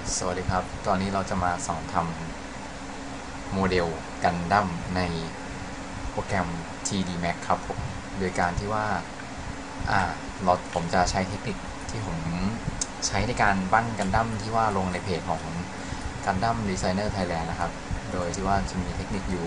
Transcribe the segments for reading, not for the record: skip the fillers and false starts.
สวัสดีครับ ตอนนี้เราจะมาสอนทำโมเดลกันดั้มในโปรแกรม TD Max ครับผม โดยการที่ว่าผมจะใช้เทคนิคที่ผมใช้ในการปั้นกันดั้มที่ว่าลงในเพจของกันดั้มดีไซเนอร์ไทยแลนด์นะครับ โดยที่ว่าจะมีเทคนิคอยู่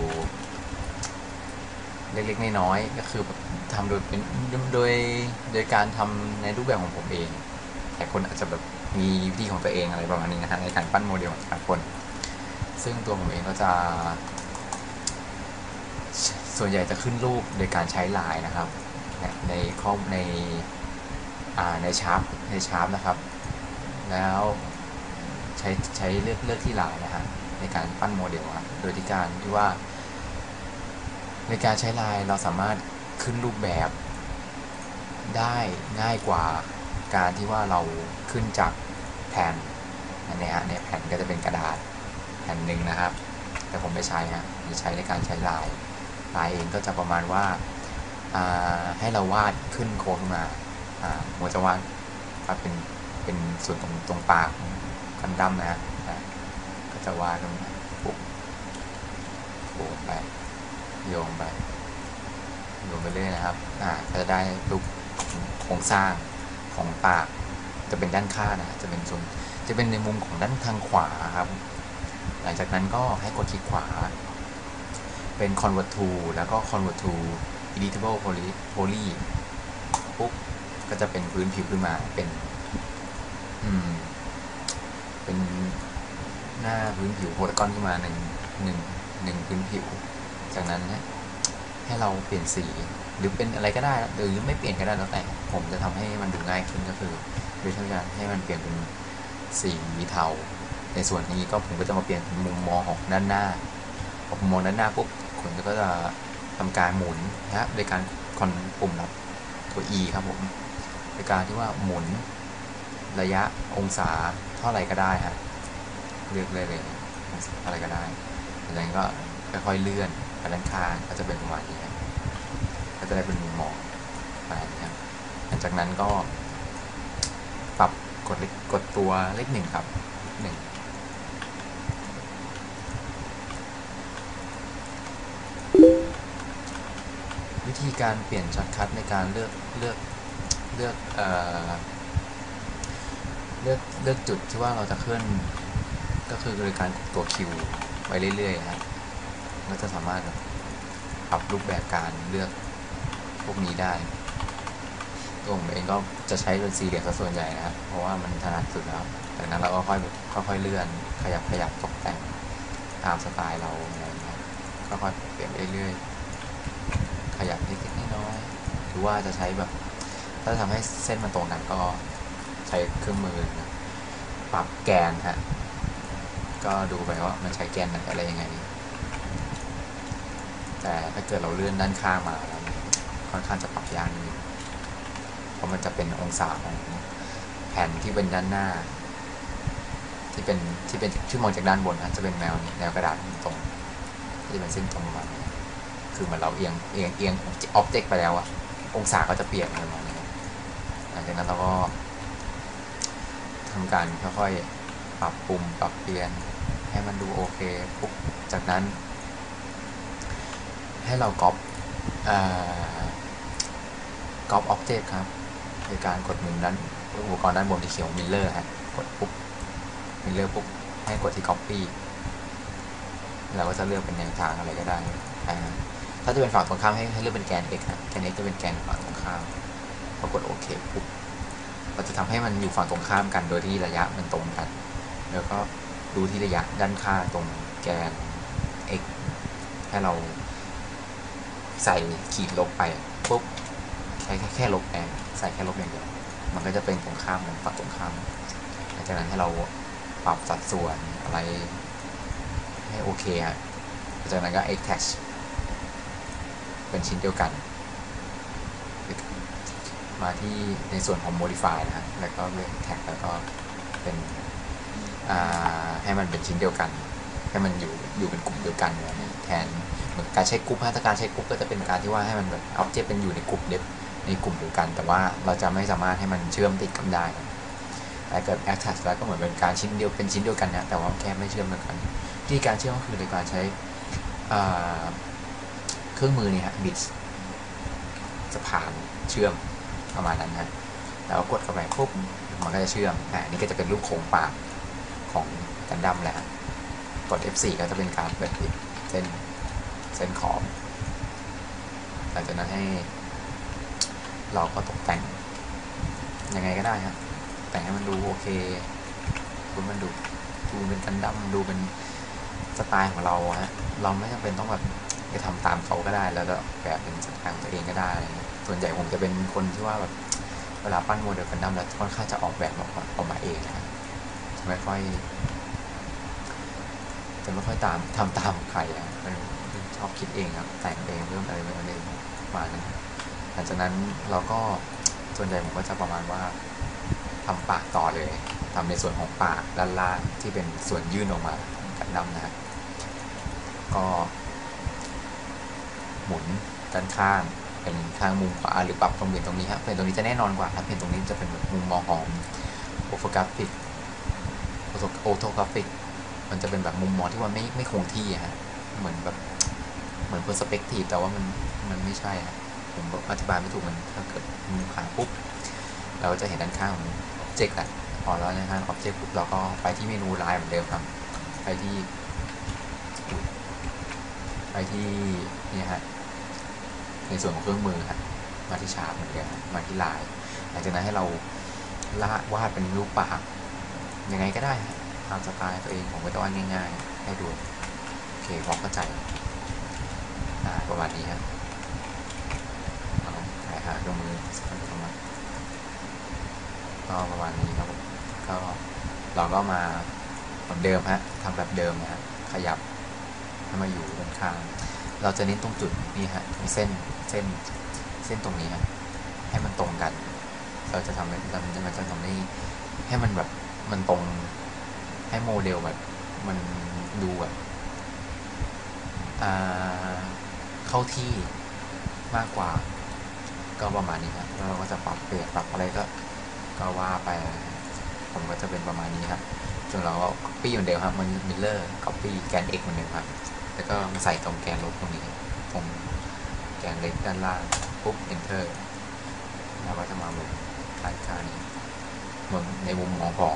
เล็กๆน้อยๆก็คือแบบทำโดยเป็นโดยการทำในรูปแบบของผมเอง แต่คนอาจจะแบบมีวิธีของตัวเองอะไรประมาณนี้นะฮะในการปั้นโมเดลแต่ละคนซึ่งตัวผมเองก็จะส่วนใหญ่จะขึ้นรูปโดยการใช้ลายนะครับในข้อในชาร์ปนะครับแล้วใช้เลือกที่ลายนะฮะในการปั้นโมเดลครับโดยที่การที่ว่าในการใช้ลายเราสามารถขึ้นรูปแบบได้ง่ายกว่าการที่ว่าเราขึ้นจากแผ่นอันนี้ฮะในแผ่นก็จะเป็นกระดาษแผ่นหนึ่งนะครับแต่ผมไม่ใช้ฮะจะใช้ในการใช้ลายเองก็จะประมาณว่าให้เราวาดขึ้นโค้ดมาผมจะวาดเป็นส่วนตรงปากกันดั้มนะฮะก็จะวาดตรงนี้ปุ๊บโค้ดไปโยงไปเรื่อยนะครับก็จะได้รูปโครงสร้างของปากจะเป็นด้านข้างนะจะเป็นในมุมของด้านทางขวาครับหลังจากนั้นก็ให้กดคลิกขวาเป็น convert to แล้วก็ convert to editable poly ปุ๊บก็จะเป็นพื้นผิวขึ้นมาเป็นหน้าพื้นผิวโพลากอนขึ้นมาหนึ่งพื้นผิวจากนั้นนะให้เราเปลี่ยนสีหรือเป็นอะไรก็ได้หรือไม่เปลี่ยนก็ได้แล้วแต่ผมจะทำให้มันดูง่ายขึ้นก็คือโดยการให้มันเปลี่ยนเป็นสีเทาในส่วนนี้ก็ผมก็จะมาเปลี่ยนมุมมองของด้านหน้าพอมุมมองด้านหน้าปุ๊บคนก็จะทำการหมุนนะโดยการปุ่มรับตัว E ครับผมโดยการที่ว่าหมุนระยะองศาเท่าไหร่ก็ได้ฮะเลือกเลยอะไรก็ได้จากนั้นก็ค่อยๆเลื่อนไปด้านข้างก็จะเป็นประมาณนี้ก็จะได้เป็นมุมมองไปนะครับหลังจากนั้นก็ปรับกดตัวเลขหนึ่งครับหนึ่งวิธีการเปลี่ยนช็อตคัทในการเลือกเลือกจุดที่ว่าเราจะเคลื่อนก็คือโดยการกดตัวคิวไปเรื่อยๆครับก็จะสามารถปรับรูปแบบการเลือกพวกนี้ได้ตัวผมเองก็จะใช้เป็นสี่เหลี่ยมซะส่วนใหญ่นะครับเพราะว่ามันถนัดสุดแล้วจากนั้นเราก็ค่อยเลื่อนขยับตกแต่งตามสไตล์เราอะไรอย่างเงี้ยค่อยๆเปลี่ยนเรื่อยๆขยับเล็กๆน้อยๆหรือว่าจะใช้แบบถ้าทำให้เส้นมันตรงกันก็ใช้เครื่องมือนะปรับแกนฮะก็ดูไปว่ามันใช้แกนไหนอะไรยังไงแต่ถ้าเกิดเราเลื่อนด้านข้างมาแล้วค่อนข้างจะปรับยากนิดนึงเพราะมันจะเป็นองศาของแผ่นที่เป็นด้านหน้าที่เป็นที่มองจากด้านบนนะจะเป็นแนวกระดาษตรงที่จะเป็นเส้นตรงประมาณนี้คือเหมือนเราเอียงอ็อบเจกต์ไปแล้วอะองศาก็จะเปลี่ยนประมาณนี้หลังจากนั้นเราก็ทำการค่อยๆปรับปรุงปรับเปลี่ยนให้มันดูโอเคปุ๊บจากนั้นให้เราก๊อปอ็อบเจกต์ครับโดยการกดมุมนั้นอุปกรณ์ด้านบนที่เขียวมิลเลอร์ฮะกดปุ๊บมิลเลอร์ปุ๊บให้กดที่ copy เราก็จะเลือกเป็นแนวทางอะไรก็ได้ถ้าจะเป็นฝั่งตรงข้ามให้เลือกเป็นแกน x ฮะแกน x จะเป็นแกนฝั่งตรงข้ามพอกดโอเคปุ๊บเราจะทำให้มันอยู่ฝั่งตรงข้ามกันโดยที่ระยะมันตรงกันแล้วก็ดูที่ระยะด้านข้างตรงแกน x ให้เราใส่ขีดลบไปปุ๊บใช้แค่ลบแอนใส่แค่ลบอย่างเดียวมันก็จะเป็นตรงข้ามมันฝั่งตรงข้ามหลังจากนั้นให้เราปรับสัดส่วนอะไรให้โอเคฮะจากนั้นก็ attach เป็นชิ้นเดียวกันมาที่ในส่วนของ modify นะฮะแล้วก็เลือก tag แล้วก็เป็นให้มันเป็นชิ้นเดียวกันให้มันอยู่เป็นกลุ่มเดียวกันแทนเหมือนการใช้กลุ่มถ้าการใช้กลุ่มก็จะเป็นการที่ว่าให้มันแบบ object เป็นอยู่ในกลุ่มเดียวกันแต่ว่าเราจะไม่สามารถให้มันเชื่อมติดกันได้แต่เกิด attach แล้วก็เหมือนเป็นการชิ้นเดียวเป็นชิ้นเดียวกันนะแต่ว่าแค่ไม่เชื่อมกันที่การเชื่อมก็คือในการใช้เครื่องมือนี่ฮะบิดสะพานเชื่อมประมาณนั้นนะแล้วกดเข้าไปปุ๊บมันก็จะเชื่อมนี่ก็จะเป็นรูปโค้งปากของกันดั้มแหละกด F4 ก็จะเป็นการเปิดปิดเส้นขอบหลังจากนั้นให้เราก็ตกแต่งยังไงก็ได้ครับแต่งให้มันดูโอเคมันดูเป็นกันดั้มดูเป็นสไตล์ของเราฮะเราไม่จำเป็นต้องแบบไปทำตามเขาก็ได้แล้วแบบเป็นสไตล์ของตัวเองก็ได้ส่วนใหญ่ผมจะเป็นคนที่ว่าแบบเวลาปั้นโมเดลกันดั้มแล้วค่อนข้างจะออกแบบออกมาเองนะจะไม่ค่อยทำตามใครชอบคิดเองครับแต่งเองเริ่มอะไรเองมานั้นหลังจากนั้นเราก็ส่วนใหญ่ผมก็จะประมาณว่าทำปากต่อเลยทำในส่วนของปากด้านล่างที่เป็นส่วนยื่นออกมากันดั้มนะก็หมุนด้านข้างเป็นข้างมุมขวาหรือปรับตรงเปลี่ยนตรงนี้ครับเป็นตรงนี้จะแน่นอนกว่าถ้าเป็นตรงนี้จะเป็นแบบมุมมองของโอโทกราฟิกมันจะเป็นแบบมุมมองที่ว่าไม่คงที่ฮะเหมือนเพอร์สเปกทีฟแต่ว่ามันไม่ใช่ฮะผมอธิบายไม่ถูกมันถ้าเกิดมุมขวาปุ๊บเราจะเห็นด้านข้างของ object แหละพอแล้วนะครับ object ปุ๊บเราก็ไปที่เมนูไลน์เหมือนเดิมครับไปที่นี่ฮะในส่วนของเครื่องมือฮะมาที่ชาร์ปเหมือนเดิมมาที่ไลน์หลังจากนั้นให้เราวาดเป็นรูปปากยังไงก็ได้ตามสไตล์ตัวเองผมก็จะวาดง่ายๆให้ดูโอเคพอเข้าใจประมาณนี้ครับถ่ายหาเครื่องมือก็ประมาณนี้ครับก็เราก็มาแบบเดิมฮะทำแบบเดิมนะฮะขยับให้มาอยู่ด้านข้างเราจะเน้นตรงจุดนี้ฮะตรงเส้นตรงนี้ฮะให้มันตรงกันเราจะทำมันจะทำให้มันแบบมันตรงให้โมเดลแบบมันดูแบบเข้าที่มากกว่าก็ประมาณนี้ครับแล้วเราก็จะปรับเปลี่ยนปรับอะไรก็ว่าไปผมก็จะเป็นประมาณนี้ครับจนเราก็ copy เหมือนเดิมครับมัน mirror copy แกน x เหมือนเดิมครับแล้วก็มาใส่ตรงแกนลบตรงนี้ตรงแกนเล็กด้านล่างปุ๊บ enter แล้วก็จะมามุมด้านข้างนี้ในมุมมองของ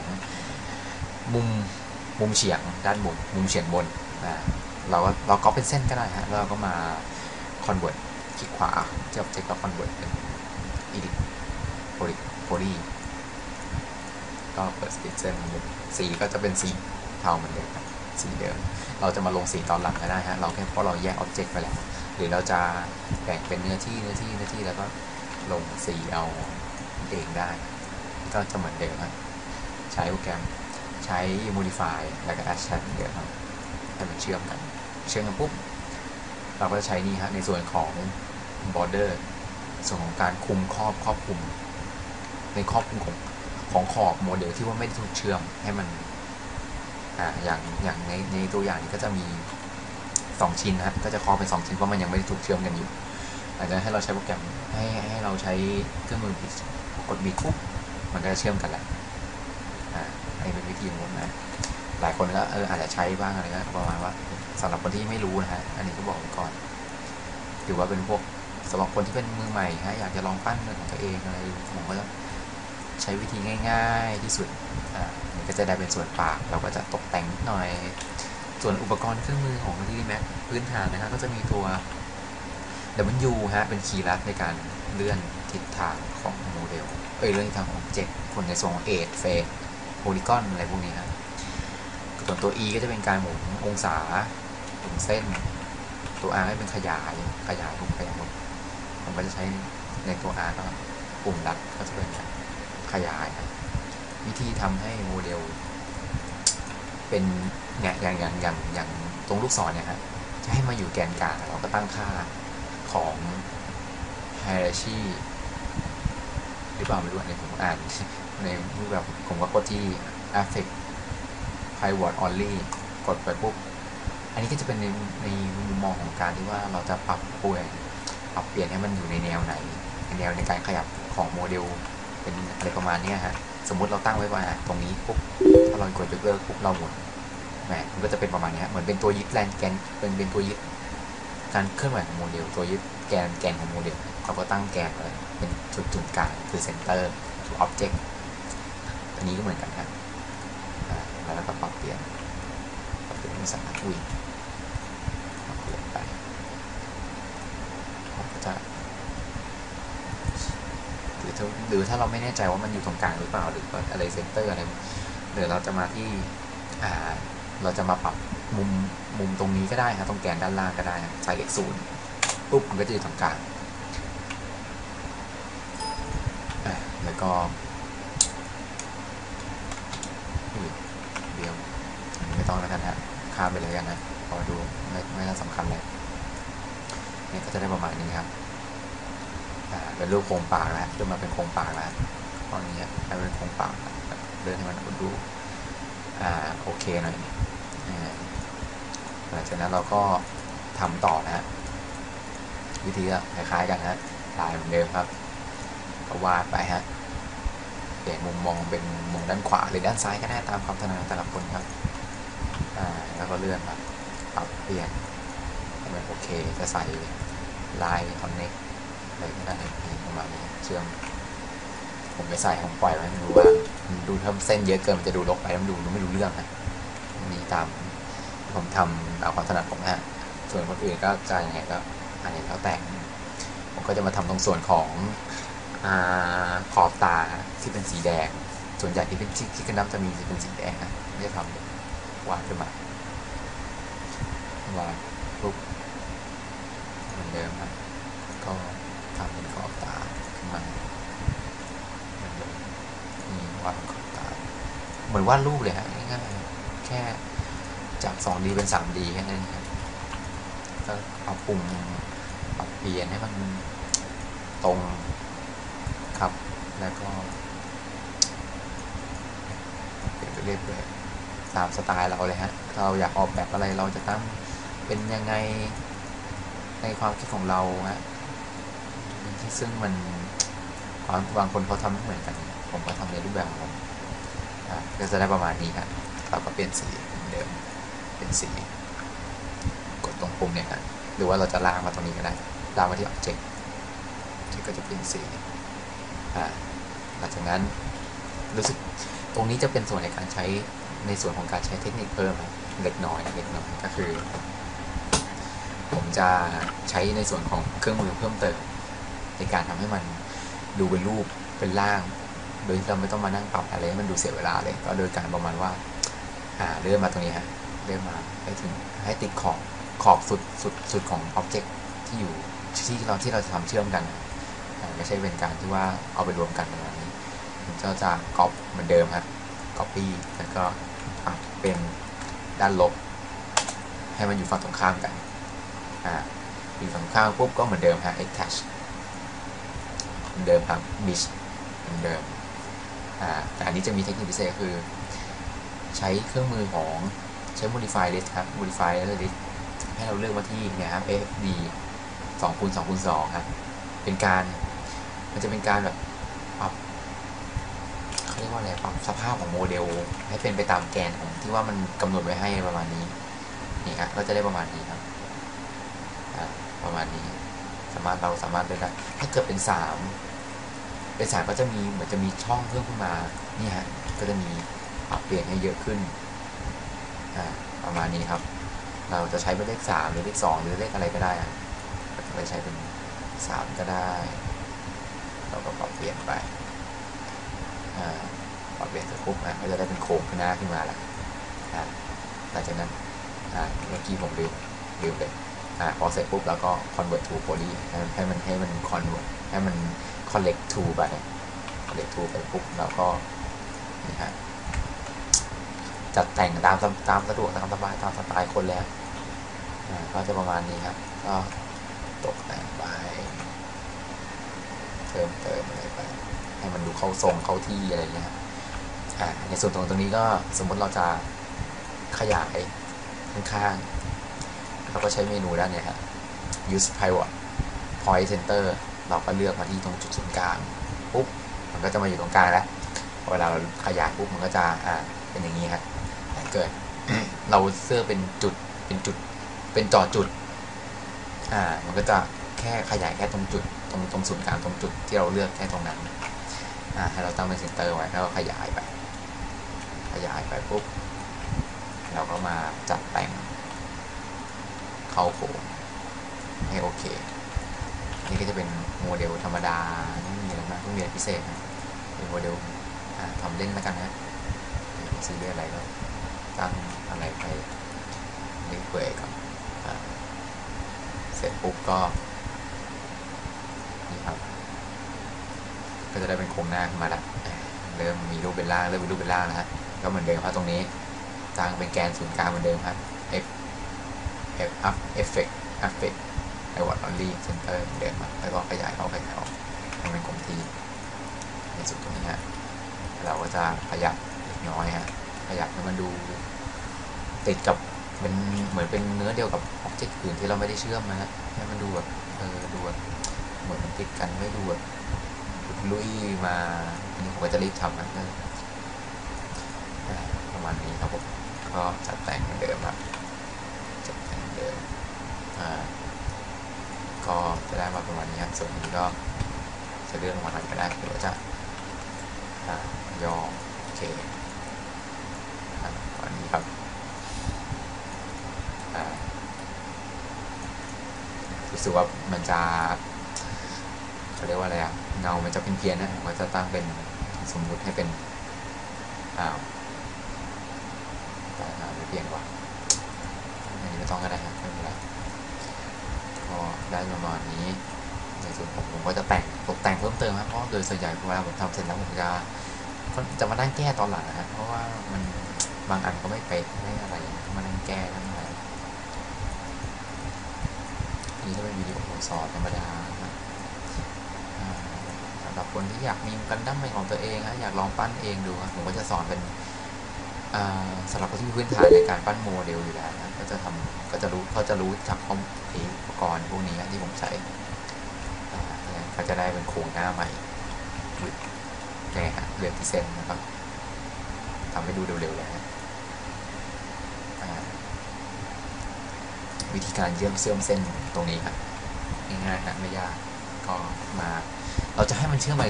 มุมเฉียงด้านมุมเฉียงบนเราก็เป็นเส้นก็ได้ฮะแล้วเราก็มา convert คลิกขวาจะ object ก็ convert เป็น edit poly ก็เปิดสปิดเส้นสีก็จะเป็นสีเทาเหมือนเดิมครับสีเดิมเราจะมาลงสีตอนหลังก็ได้ฮะเราแค่เพราะเราแยก object ไปแล้วหรือเราจะแบ่งเป็นเนื้อที่แล้วก็ลงสีเอาเองได้ก็จะเหมือนเดิมครับใช้โปรแกรมใช้ modify แล้วก็ add เดี๋ยวครับให้มันเชื่อมกันปุ๊บเราก็จะใช้นี่ฮะในส่วนของ border ส่วนของการคุมครอบคลุมในครอบคลุมของขอบโมเดลที่ว่าไม่ได้ถูกเชื่อมให้มันอย่างในตัวอย่างนี้ก็จะมี2ชิ้นนะก็จะครอบเป็น2ชิ้นเพราะมันยังไม่ได้ถูกเชื่อมกันอยู่อาจจะให้เราใช้โปรแกรมให้เราใช้เครื่องมือกดบิดปุ๊บมันก็จะเชื่อมกันแหละอันนี้เป็นวิธีของผมนะหลายคนก็อาจจะใช้บ้างอะไรก็ประมาณว่าสำหรับคนที่ไม่รู้นะฮะอันนี้ก็บอกก่อนถือว่าเป็นพวกสำหรับคนที่เป็นมือใหม่ฮะอยากจะลองปั้นเงินของตัวเองอะไรผมก็จะใช้วิธีง่ายๆที่สุดนี่ก็จะได้เป็นส่วนปากเราก็จะตกแต่งนิดหน่อยส่วนอุปกรณ์เครื่องมือของ 3D Max พื้นฐานนะครับก็จะมีตัว W ฮะเป็นคีย์ลัดในการเลื่อนทิศทางของโมเดลเลื่อนทิศทางของ Object คนในส่วนของ Edge Face Polygon อะไรพวกนี้ครับส่วนตัว E ก็จะเป็นการหมุนองศาหมุนเส้นตัว R ก็เป็นขยายผมก็จะใช้ในตัว R ก็ปุ่มลัดก็จะเป็นขยายวิธีทำให้โมเดลเป็นเนี่ยอย่างตรงลูกศรเนี่ยฮะจะให้มาอยู่แกนกลางเราก็ตั้งค่าของ hierarchy หรือเปล่าไม่รู้ในผมอ่านในรูปแบบผมก็กดที่ affect pivot only กดไปปุ๊บอันนี้ก็จะเป็นในมุมมองของการที่ว่าเราจะปรับเปลี่ยนให้มันอยู่ในแนวไหนในแนวในการขยับของโมเดลเป็นอะไรประมาณนี้ฮะสมมุติเราตั้งไว้ว่าตรงนี้ปุ๊บถ้าเรากดยกเลิกปุ๊บเราหมุนมันก็จะเป็นประมาณนี้เหมือนเป็นตัวยึดแกนเป็นตัวยึดการเคลื่อนไหวของโมเดลตัวยึดแกนของโมเดลเราก็ตั้งแกนไว้เป็นจุดกลางคือเซนเตอร์คืออ็อบเจกต์ตัวนี้ก็เหมือนกันครับแล้วก็ปรับเปลี่ยนเป็นสถานะวิ่งเปลี่ยนไปผมก็จะหรือถ้าเราไม่แน่ใจว่ามันอยู่ตรงกลางหรือเปล่าหรือว่าอะไรเซนเตอร์อะไรเดี๋ยวเราจะมาที่เราจะมาปรับมุมตรงนี้ก็ได้ครับตรงแกนด้านล่างก็ได้ใส่เลข0ปุ๊บมันก็จะอยู่ตรงกลางแล้วก็เดี๋ยวไม่ต้องแล้วกันฮะข้ามไปเลยกันนะพอดูไม่น่าสำคัญเลยนี่ก็จะได้ประมาณนี้ครับเป็นรูปโครงปากแล้วจนมาเป็นโครงปากแล้วตอนนี้ให้เป็นโครงปากเลื่อนให้มันดูโอเคหน่อยหลังจากนั้นเราก็ทำต่อนะฮะวิธีก็คล้ายๆกันฮะลายเหมือนเดิมครับก็วาดไปฮะเปลี่ยนมุมมองเป็นมุมด้านขวาหรือด้านซ้ายก็ได้ตามความถนัดของแต่ละคนครับแล้วก็เลื่อนมาปรับเปลี่ยนให้มันโอเคจะใส่ลายคอนเนคอะไรก็ได้ประมาณนี้เชื่อมผมไม่ใส่ผมปล่อยไว้ไม่รู้ว่าดูถ้าเส้นเยอะเกินมันจะดูรกไปมันดูไม่รู้เรื่องนะมีตามผมทำเอาความถนัดผมฮะส่วนคนอื่นก็จะยังไงก็อันนี้แล้วแต่ผมก็จะมาทำตรงส่วนของขอบตาที่เป็นสีแดงส่วนใหญ่ที่เป็นที่กันน้ำจะมีเป็นสีแดงนะไม่ได้ทำวาดขึ้นมาวาดปุ๊บเหมือนเดิมครับก็ทำเป็นขอบตาขึ้นมานี่วาดขอบตาเหมือนวาดรูปเลยฮะง่ายๆแค่จาก 2D เป็น 3D แค่นั้นครับก็เอาปุ่มปรับเปลี่ยนให้มันตรงครับแล้วก็เปลี่ยนไปเรื่อยๆตามสไตล์เราเลยฮะเราอยากออกแบบอะไรเราจะตั้งเป็นยังไงในความคิดของเราฮะซึ่งมันบางคนเขาทำไม่เหมือนกันผมก็ทำในรูปแบบของผมก็จะได้ประมาณนี้ครับเราก็เปลี่ยนสีเหมือนเดิมเป็นสีกดตรงปุ่มเนี่ยครับหรือว่าเราจะลากมาตรงนี้ก็ได้ลากมาที่ Object ก็จะเป็นสีหลังจากนั้นรู้สึกตรงนี้จะเป็นส่วนในการใช้ในส่วนของการใช้เทคนิคเพิ่มเล็กน้อยก็คือผมจะใช้ในส่วนของเครื่องมือเพิ่มเติมในการทำให้มันดูเป็นรูปเป็นร่างโดยที่เราไม่ต้องมานั่งปรับอะไรให้มันดูเสียเวลาเลยก็โดยการประมาณว่าเลื่อนมาตรงนี้ฮะเลื่อนมาให้ติดขอบสุดของ Object ที่อยู่ที่เราจะทำเชื่อมกันไม่ใช่เป็นการที่ว่าเอาไปรวมกันประมาณนี้ผมจะก๊อปเหมือนเดิมครับ copy แล้วก็เป็นด้านลบให้มันอยู่ฝั่งตรงข้ามกันอยู่ฝั่งข้างปุ๊บก็เหมือนเดิมฮะ attach เหมือนเดิมครับ mesh เหมือนเดิมแต่อันนี้จะมีเทคนิคพิเศษคือใช้เครื่องมือของใช้ modify list ครับ modify list ให้เราเลือกมาที่เนี่ยครับ AFD 2x2x2 ครับมันจะเป็นการแบบปรับเขาเรียกว่าอะไรปรับสภาพของโมเดลให้เป็นไปตามแกนของที่ว่ามันกำหนดไว้ให้ประมาณนี้นี่ครับก็จะได้ประมาณนี้ครับประมาณนี้เราสามารถเลือกได้ถ้าเกิดเป็น3ก็จะมีเหมือนจะมีช่องเพิ่มขึ้นมานี่ฮะก็จะมีปรับเปลี่ยนให้เยอะขึ้นประมาณนี้ครับเราจะใช้เป็นเลข3หรือเลข2หรือเลขอะไรก็ได้เราจะใช้เป็น3ก็ได้เราก็ปรับเปลี่ยนไปปรับเปลี่ยนเสร็จปุ๊บก็จะได้เป็นโครงหน้าขึ้นมาแล้วหลังจากนั้นเมื่อกี้ผมลืมเลยพอเสร็จปุ๊บแล้วก็ convert to poly ให้มัน convert ให้มัน collect to ไป collect to ไปปุ๊บแล้วก็นี่ฮะจัดแต่งตามสะดวกตามสบายตามสไตล์คนแล้วก็จะประมาณนี้ครับก็ตกแต่งไปเติมอะไรไปให้มันดูเข้าทรงเข้าที่อะไรเงี้ยในส่วนตรงนี้ก็สมมติเราจะขยายข้างๆเราก็ใช้เมนูด้านนี้ครับ use pivot point center เราก็เลือกมาที่ตรงจุดศูนย์กลางปุ๊บมันก็จะมาอยู่ตรงกลางแล้วเวลาเราขยายปุ๊บมันก็จะเป็นอย่างนี้ฮะแต่เกิด เราเสื้อเป็นจุดเป็นจอจุดมันก็จะแค่ขยายแค่ตรงจุดตรงศูนย์กลางตรงจุดที่เราเลือกแค่ตรงนั้นให้เราตั้งเป็นเซนเตอร์ไว้แล้วก็ขยายไปปุ๊บเราก็มาจัดแต่งเข้าโค้งให้โอเคนี่ก็จะเป็นโมเดลธรรมดาไม่มีอะไรมากไม่มีอะไรพิเศษนะเป็นโมเดลทำเล่นแล้วกันนะซีเรียสอะไรก็ตั้งอะไรไปเรื่อยๆก่อนเสร็จปุ๊บก็นี่ครับก็จะได้เป็นโครงหน้าขึ้นมาแล้วเริ่มมีรูปเป็นร่างนะฮะก็เหมือนเดิมครับตรงนี้ตั้งเป็นแกนศูนย์กลางเหมือนเดิมครับ effect pivot only center เหมือนเดิมครับแล้วก็ขยายเข้าให้เป็นคงที่ในสุดตรงนี้ฮะเราก็จะขยับเล็กน้อยฮะขยับให้มันดูติดกับเป็นเหมือนเป็นเนื้อเดียวกับอ็อบเจกต์อื่นที่เราไม่ได้เชื่อมนะให้มันดูแบบดูแบบเหมือนมันติดกันไม่ดูแบบลุยมาอันนี้ผมก็จะรีบทำนะประมาณนี้ครับผมก็จัดแต่งเหมือนเดิมครับจัดแต่งเหมือนเดิมก็จะได้มาประมาณนี้ครับส่วนนี้ก็จะเลื่อนลงมาหน่อยก็ได้หรือว่าจะย่อโอเคประมาณนี้ครับรู้สึกว่ามันจะเขาเรียกว่าอะไรเงามันจะเป็นเพี้ยนนะผมก็จะตั้งเป็นสมมุติให้เป็นไม่เปลี่ยนกว่าอันนี้ไม่ต้องก็ได้ครับไม่เป็นไรก็ได้ประมาณนี้ในส่วนผมก็จะตกแต่งเพิ่มเติมครับเพราะโดยส่วนใหญ่เวลาผมทำเสร็จแล้วผมจะมานั่งแก้ตอนหลังนะเพราะว่ามันบางอันก็ไม่เป๊ะไม่อะไรมานั่งแก้นั่งอะไรนี่ก็เป็นวิดีโอสอนธรรมดาสำหรับคนที่อยากมีกันดั้มเป็นของตัวเองอยากลองปั้นเองดูผมก็จะสอนเป็นสำหรับคนที่มีพื้นฐานในการปั้นโมเดลอยู่แล้วนะก็จะรู้จากอุปกรณ์พวกนี้ที่ผมใช้ก็จะได้เป็นโครงหน้าใหม่เนี่ยฮะเลือกที่เส้นนะครับทำให้ดูเร็วๆเลยนะวิธีการเชื่อมเส้นตรงนี้ครับง่ายๆนะไม่ยากก็มาเราจะให้มันเชื่อม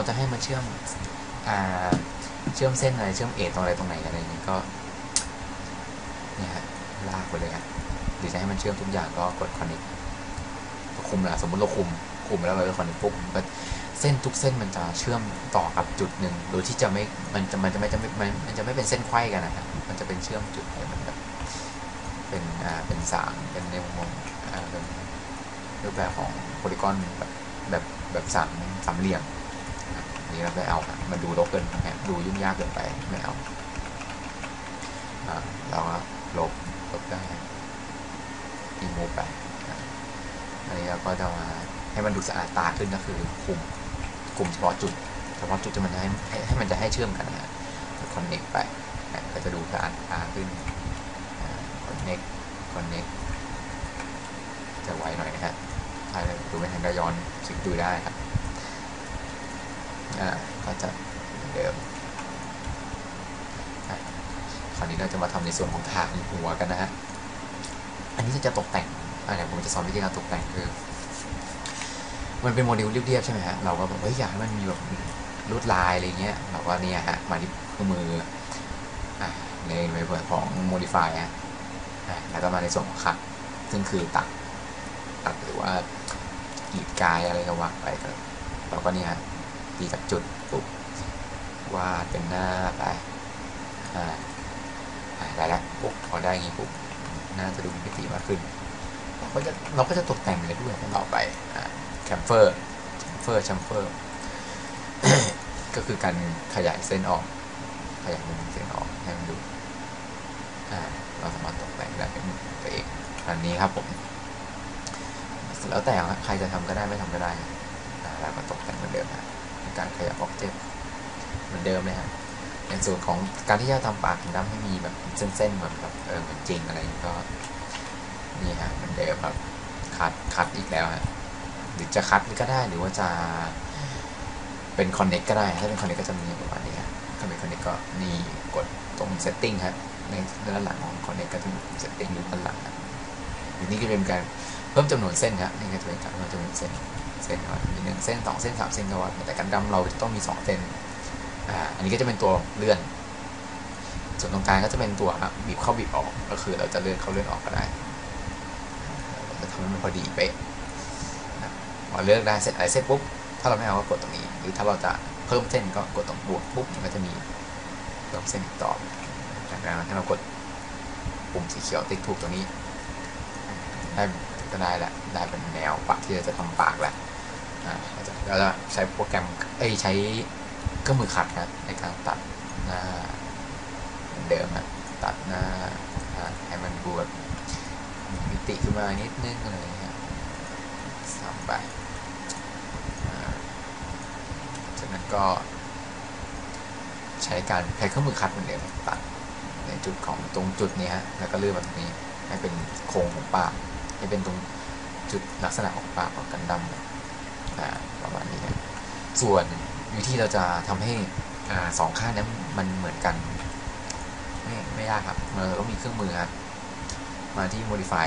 เชื่อมเส้นอะไรเชื่อมตรงไหนอะไรอย่างนี้ก็เนี่ยฮะลากไปเลยครับหรือจะให้มันเชื่อมทุกอย่างก็กด connect คุมละสมมติเราคุมแล้วเราจะ connect ปุ๊บเส้นทุกเส้นมันจะเชื่อมต่อกับจุดหนึ่งโดยที่จะไม่มันจะไม่เป็นเส้นไขว้กันนะครับมันจะเป็นเชื่อมจุดมันแบบเป็นสามเป็นในวงเป็นรูปแบบของโพลีกอนแบบสามเหลี่ยมนี่เราไม่เอามันดูรกเกินดูยุ่งยากเกินไปไม่เอาเราลบได้อีโมไปอันนี้เราก็จะมาให้มันดูสะอาดตาขึ้นก็คือคุมเฉพาะจุดที่มันให้มันจะให้เชื่อมกันนะคอนเนคไปก็จะดูสะอาดตาขึ้นคอนเนคจะไวหน่อยนะฮะถ้าดูไม่ทันก็ย้อนคลิกดูได้ครับก็จะเดิมคราวนี้เราจะมาทำในส่วนของฐานหัวกันนะฮะอันนี้จะตกแต่งผมจะสอนวิธีการตกแต่งคือมันเป็นโมเดลเรียบๆใช่ไหมฮะเราก็แบบอยากให้มันมีแบบลวดลายอะไรเงี้ยเราก็เนี่ยฮะมาที่เครื่องมือในส่วนของ modify แล้วก็มาในส่วนของขัดซึ่งคือตัดหรือว่ากีดกายอะไรก็วางไปเราก็เนี่ยตีจากจุดปุ๊บวาดเป็นหน้าไปได้แล้วปุ๊บพอได้งี้ปุ๊บหน้าจะดูมีมิติมากขึ้นเราก็จะตกแต่งเลยด้วยต่อไปแคมเฟอร์ก็คือการขยายเส้นออกมุมเส้นออกให้มันดูเราสามารถตกแต่งได้เป็นตัวเองอันนี้ครับผมแล้วแต่ใครจะทำก็ได้ไม่ทำก็ได้แล้วก็ตกแต่งเหมือนเดิมนะการขยับอ็อบเจกต์เหมือนเดิมเลยครับในส่วนของการที่จะทำปากถึงด้ามให้มีแบบเส้นๆเหมือนแบบเหมือนจริงอะไรก็นี่ฮะเหมือนเดิมครับคัดอีกแล้วฮะหรือจะคัดก็ได้หรือว่าจะเป็นคอนเนคก็ได้ถ้าเป็นคอนเนคก็จะมีประมาณนี้ Connect ก็นี่กดตรง setting ครับในด้านหลังของ Connect ก็จะมี setting อยู่ด้านหลังครับอยู่นี่ก็เป็นการเพิ่มจำนวนเส้นครับนี่ก็จะเป็นการเพิ่มจำนวนเส้นก็มี1 เส้น 2 เส้น 3 เส้นก็ว่าแต่กันดั้มเราจะต้องมี2 เส้นอันนี้ก็จะเป็นตัวเลื่อนส่วนตรงกลางก็จะเป็นตัวบีบเข้าบีบออกก็คือเราจะเลื่อนเข้าเลื่อนออกก็ได้จะทำให้มันพอดีเป๊ะพอเลือกได้เสร็จอะไรเสร็จปุ๊บถ้าเราไม่เอาก็กดตรงนี้หรือถ้าเราจะเพิ่มเส้นก็กดตรงบวกปุ๊บมันก็จะมีเพิ่มเส้นอีกต่อจากนั้นให้เรากดปุ่มสีเขียวติ๊กถูกตรงนี้ได้ก็ได้แหละได้เป็นแนวปากที่เราจะทำปากแล้วเราจะใช้โปรแกรมใช้เครื่องมือขัดนะในการตัดหน้าเหมือนเดิมนะตัดหน้าให้มันดูแบบมิติขึ้นมานิดนึงอะไรเงี้ยซ้ำไปจากนั้นก็ใช้เครื่องมือคัดเหมือนเดิมตัดในจุดของตรงจุดนี้ฮะแล้วก็เลื่อนมาตรงนี้ให้เป็นโครงของปากให้เป็นตรงจุดลักษณะของปากของกันดั้มประมาณนี้นะส่วนวิธีเราจะทำให้2 ข้างนั้นมันเหมือนกันไม่ยากครับเราก็มีเครื่องมือครับมาที่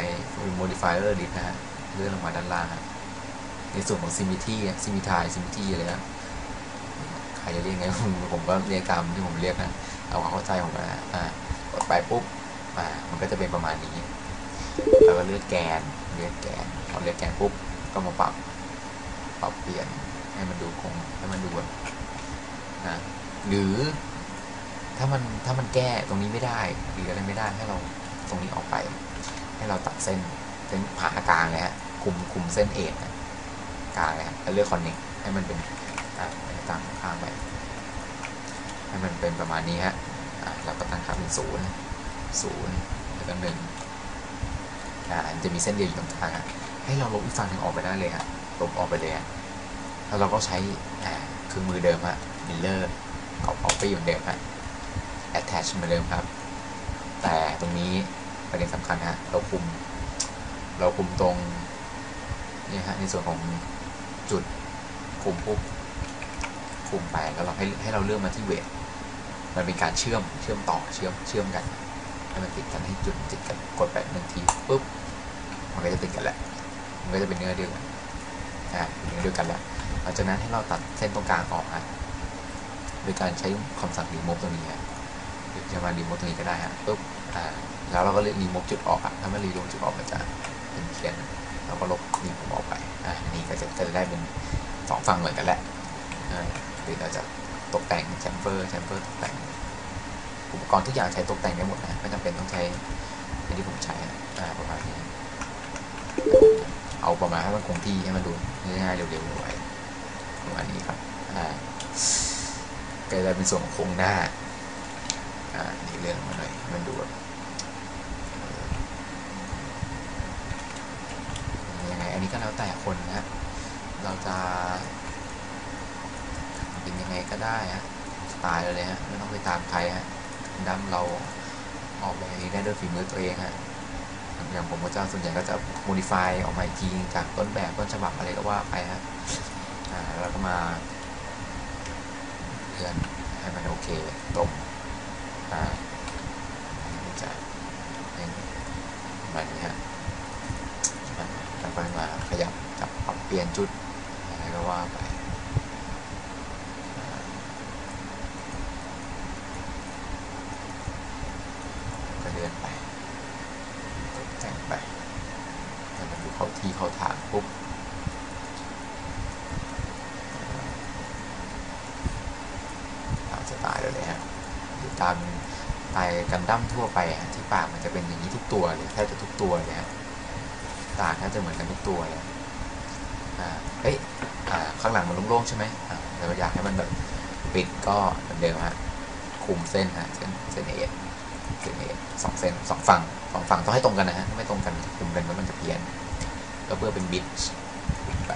modifier list นะฮะเลื่อนลงมาด้านล่างในส่วนของ symmetry อะไรนะใครจะเรียกไงผมก็เรียกตามที่ผมเรียกนะเอาเข้าใจผมนะกดไปปุ๊บมันก็จะเป็นประมาณนี้แล้วก็เลือกแกนพอเลือกแกนปุ๊บก็มาปรับเปลี่ยนให้มันดูคงให้มันดูแบบนะหรือถ้ามันแก้ตรงนี้ไม่ได้หรืออะไรไม่ได้ให้เราตรงนี้ออกไปให้เราตัดเส้นผ่ากลางเลยฮะคุมเส้นเอ็ดกลางเลยแล้วเลือก connect ให้มันเป็นต่างข้างไปให้มันเป็นประมาณนี้ฮะเราก็ตั้งค่าเป็น0แล้วก็1จะมีเส้นเดียวอยู่ตรงกลางให้เราลบอีกฝั่งหนึ่งออกไปได้เลยฮะลบออกไปเลยแล้วเราก็ใช้เครื่องมือเดิมฮะ mirror เอาไปอยู่เดิมฮะ attach เหมือนเดิมครับแต่ตรงนี้ประเด็นสำคัญฮะเราคุมตรงนี่ฮะในส่วนของจุดคุมปุ๊บคุมไปแล้วเราให้เราเลือกมาที่เวทมันเป็นการเชื่อมต่อเชื่อมกันให้มันติดกันให้จุดติดกันกดไป1 ทีปุ๊บมันก็จะติดกันแหละมันก็จะเป็นเนื้อเดียวกันเนื้อเดียวกันแล้วหลังจากนั้นให้เราตัดเส้นตรงกลางออกโดยการใช้คำสั่ง remove ตรงนี้หรือจะมา remove ตรงนี้ก็ได้ปุ๊บแล้วเราก็เลือก remove จุดออกถ้าไม่ remove จุดออกมันจะเป็นเขียนเราก็ลบ remove ออกไปอันนี้ก็จะได้เป็น2 ฝั่งเหมือนกันแหละหรือเราจะตกแต่งแชมเฟอร์ตกแต่งอุปกรณ์ทุกอย่างใช้ตกแต่งได้หมดนะไม่จำเป็นต้องใช้ที่ผมใช้ประมาณนี้เอาประมาณให้มันคงที่ให้มันดูง่ายๆเร็วๆไว้ประมาณนี้ครับก็จะเป็นส่วนของโครงหน้านี่เรื่องมาหน่อยมันดูแบบยังไงอันนี้ก็แล้วแต่คนนะเราจะเป็นยังไงก็ได้สไตล์เลยไม่ต้องไปตามใครดั้มเราออกไปได้ด้วยฝีมือตัวเองอย่างผมก็จะส่วนใหญ่ก็จะ modify ออกมาอีกทีจากต้นแบบต้นฉบับอะไรก็ว่าไปแล้วก็มาเลื่อนให้มันโอเคตรงจะเป็นแบบนี้แล้วก็มาขยับจับปรับเปลี่ยนจุดอะไรก็ว่าไปก็เลื่อนไปแต่งไปให้มันดูเข้าที่เข้าทางปุ๊บตายเลยหรือตามกันดั้มทั่วไปที่ปากมันจะเป็นอย่างนี้ทุกตัวเลยแทบจะทุกตัวเลยตาแทบจะเหมือนกันทุกตัวเลยข้างหลังมันโล่งๆใช่ไหมเราอยากให้มันแบบปิดก็เหมือนเดิมคุมเส้นเส้นเอท2 เส้น2 ฝั่งต้องให้ตรงกันถ้าไม่ตรงกันคุมกันแล้วมันจะเพี้ยนก็เพื่อเป็นบิดไป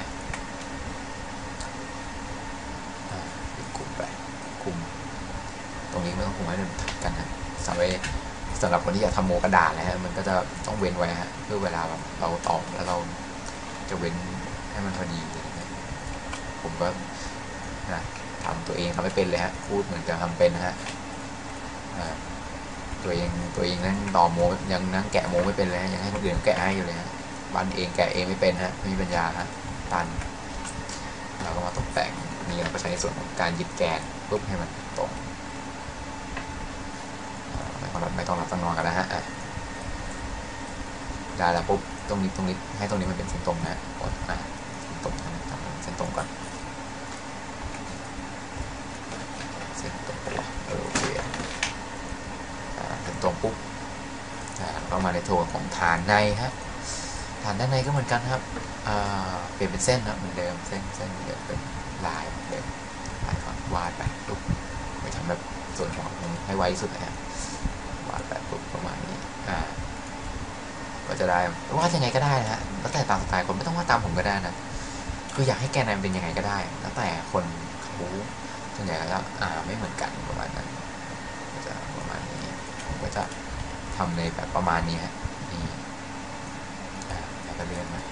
คุมตรงนี้ไม่ต้องคุมให้มันทับกันสำหรับคนที่อยากทำโมกระดาษมันก็จะต้องเว้นไว้เพื่อเวลาเราตอกแล้วเราจะเว้นให้มันพอดีผมก็ทตัวเองทำไม่เป็นเลยฮะพูดเหมือนจะทำเป็นนะฮะตัวเองนั่งต่อโมยังนั่งแกะโมไม่เป็นเลยยังให้คนอื่นแกะให้อยู่เลยฮะบันเองแกะเองไม่เป็นฮะไม่มีปัญญาฮะตันเราก็มาตกแต่งนี่เราก็ใช้ในส่วนของการหยิบแกนปุ๊บให้มันตรงไม่ต้องรับตั้งนอนกันแล้วฮะได้แล้วปุ๊บตรงนี้ให้ตรงนี้มันเป็นเส้นตรงนะกดตรงทำเส้นตรงก่อนเส้นตรงโอเคเส้นตรงปุ๊บก็มาในโทนของฐานในฮะฐานด้านในก็เหมือนกันครับเปลี่ยนเป็นเส้นนะเหมือนเดิมเส้นเดิมเป็นลายเดิมลายก่อนวาดไปปุ๊บไปทำแบบส่วนของให้ไวที่สุดนะฮะวาดแบบปุ๊บประมาณนี้ก็จะได้วาดยังไงก็ได้นะฮะแล้วแต่ตามสไตล์คนไม่ต้องวาดตามผมก็ได้นะคืออยากให้แกนในเป็นยังไงก็ได้แล้วแต่คนเขาส่วนใหญ่แล้วไม่เหมือนกันประมาณนั้นก็จะประมาณนี้ผมก็จะทำในแบบประมาณนี้ฮะนี่แล้วก็เลื่อนมา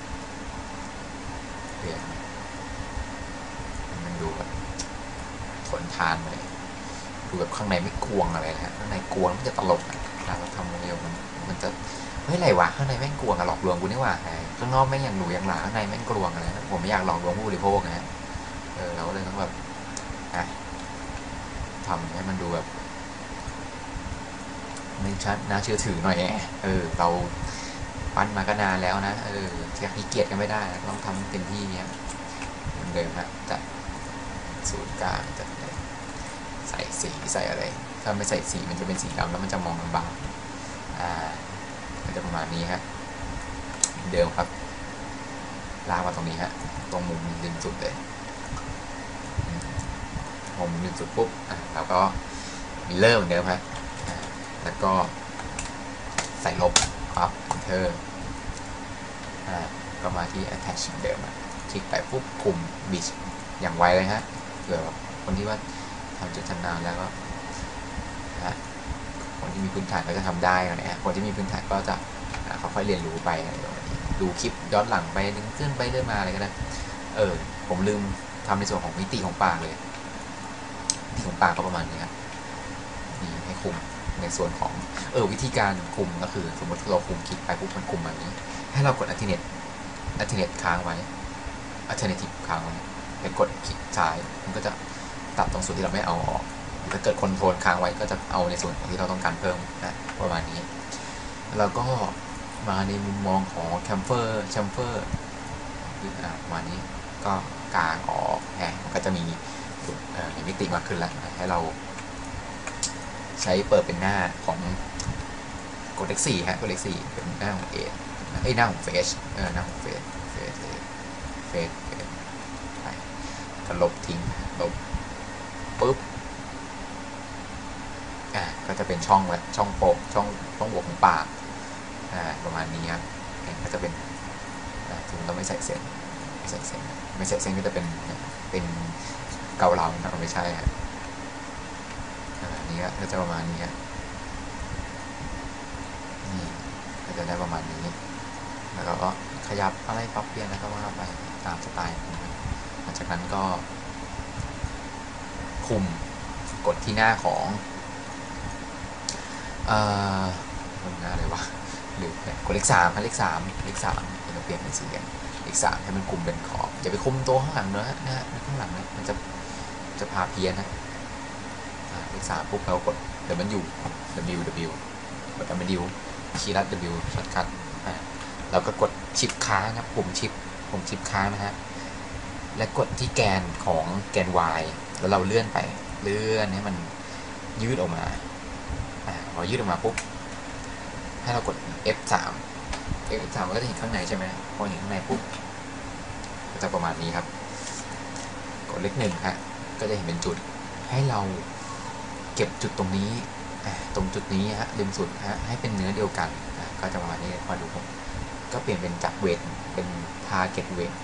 มันดูแบบทนทานเลยดูแบบข้างในไม่กวงอะไรนะฮะข้างในกวงมันจะตลกนะเราทำเร็วมันจะเฮ้ยอะไรวะข้างในแม่งกลวงอะหลอกลวงกูนี่หว่าข้างนอกแม่งอย่างหนูอย่างหลาข้างในแม่งกลวงอะไรผมไม่อยากหลอกลวงผู้บริโภคนะเราก็เลยต้องแบบทำให้มันดูแบบไม่ชัดน่าเชื่อถือหน่อยเราปั้นมาก็นานแล้วนะจะขี้เกียจกันไม่ได้ต้องทำเต็มที่เนี้ยเหมือนเดิมฮะจัดศูนย์กลางจัดใส่สีใส่อะไรถ้าไม่ใส่สีมันจะเป็นสีดำแล้วมันจะมองลำบากจะประมาณนี้ฮะเดิมครับลากมาตรงนี้ฮะตรงมุมริมสุดเลยมุมริมสุดปุ๊บเราก็มิเลอร์เหมือนเดิมฮะแล้วก็ใส่ลบครับ enter ก็มาที่ attach เหมือนเดิมคลิกไปปุ๊บคุมบิชอย่างไวเลยฮะเผื่อคนที่ว่าทำจุดชำนาญแล้วก็คนที่มีพื้นฐานก็จะทำได้นะฮะคนที่มีพื้นฐานก็จะค่อยๆเรียนรู้ไปดูคลิปย้อนหลังไปดึงขึ้นไปเรื่อยมาอะไรก็ได้ผมลืมทำในส่วนของมิติของปากเลยมิติของปากก็ประมาณนี้ครับนี่ให้คุมในส่วนของวิธีการคุมก็คือสมมติเราคุมคลิกไปปุ๊บมันคุมแบบนี้ให้เรากด alternate ค้างไว้ alternative ค้างไว้แล้วกดคลิกซ้ายมันก็จะตัดตรงส่วนที่เราไม่เอาออกถ้าเกิดคอนโทรลค้างไว้ก็จะเอาในส่วนของที่เราต้องการเพิ่มนะประมาณนี้แล้วก็มาในมุมมองของแชมเฟอร์ประมาณนี้ก็กางออกมันก็จะมีมิติมากขึ้นแล้วให้เราใช้เปิดเป็นหน้าของกดเลข4ฮะกดเลข4เป็นหน้าของหน้าของเฟซหน้าของเฟซไปก็ลบทิ้งลบปุ๊บก็จะเป็นช่องแล้วช่องโปกช่องบวกของปากประมาณนี้ครับก็จะเป็นถึงเราไม่ใส่เส้นก็จะเป็นเกาเหลานะไม่ใช่นี่ก็จะประมาณนี้นี่ก็จะได้ประมาณนี้แล้วก็ขยับอะไรปรับเปลี่ยนนะครับว่าไปตามสไตล์หลังจากนั้นก็คุมกดที่หน้าของหน้าอะไรวะหรือกดเลข3เลข3เราเปลี่ยนเป็นสีเลข3ให้มันคุมเป็นขอบอย่าไปคุมตัวข้างหลังนะข้างหลังนะมันจะพาเพี้ยนนะเลข3ปุ๊บเรากดWกดWคีย์ลัด W ช็อตคัทเราก็กดชิปค้างครับปุ่มชิปค้างนะฮะและกดที่แกนของแกน Y แล้วเราเลื่อนไปให้มันยืดออกมาพอยืดออกมาปุ๊บให้เรากด F3 มันก็จะเห็นข้างในใช่ไหมพอเห็นข้างในปุ๊บก็จะประมาณนี้ครับกดเลข1ฮะก็จะเห็นเป็นจุดให้เราเก็บจุดตรงนี้ตรงจุดนี้ฮะริมสุดฮะให้เป็นเนื้อเดียวกันก็จะประมาณนี้มาดูผมก็เปลี่ยนเป็นจากเวทเป็น target weight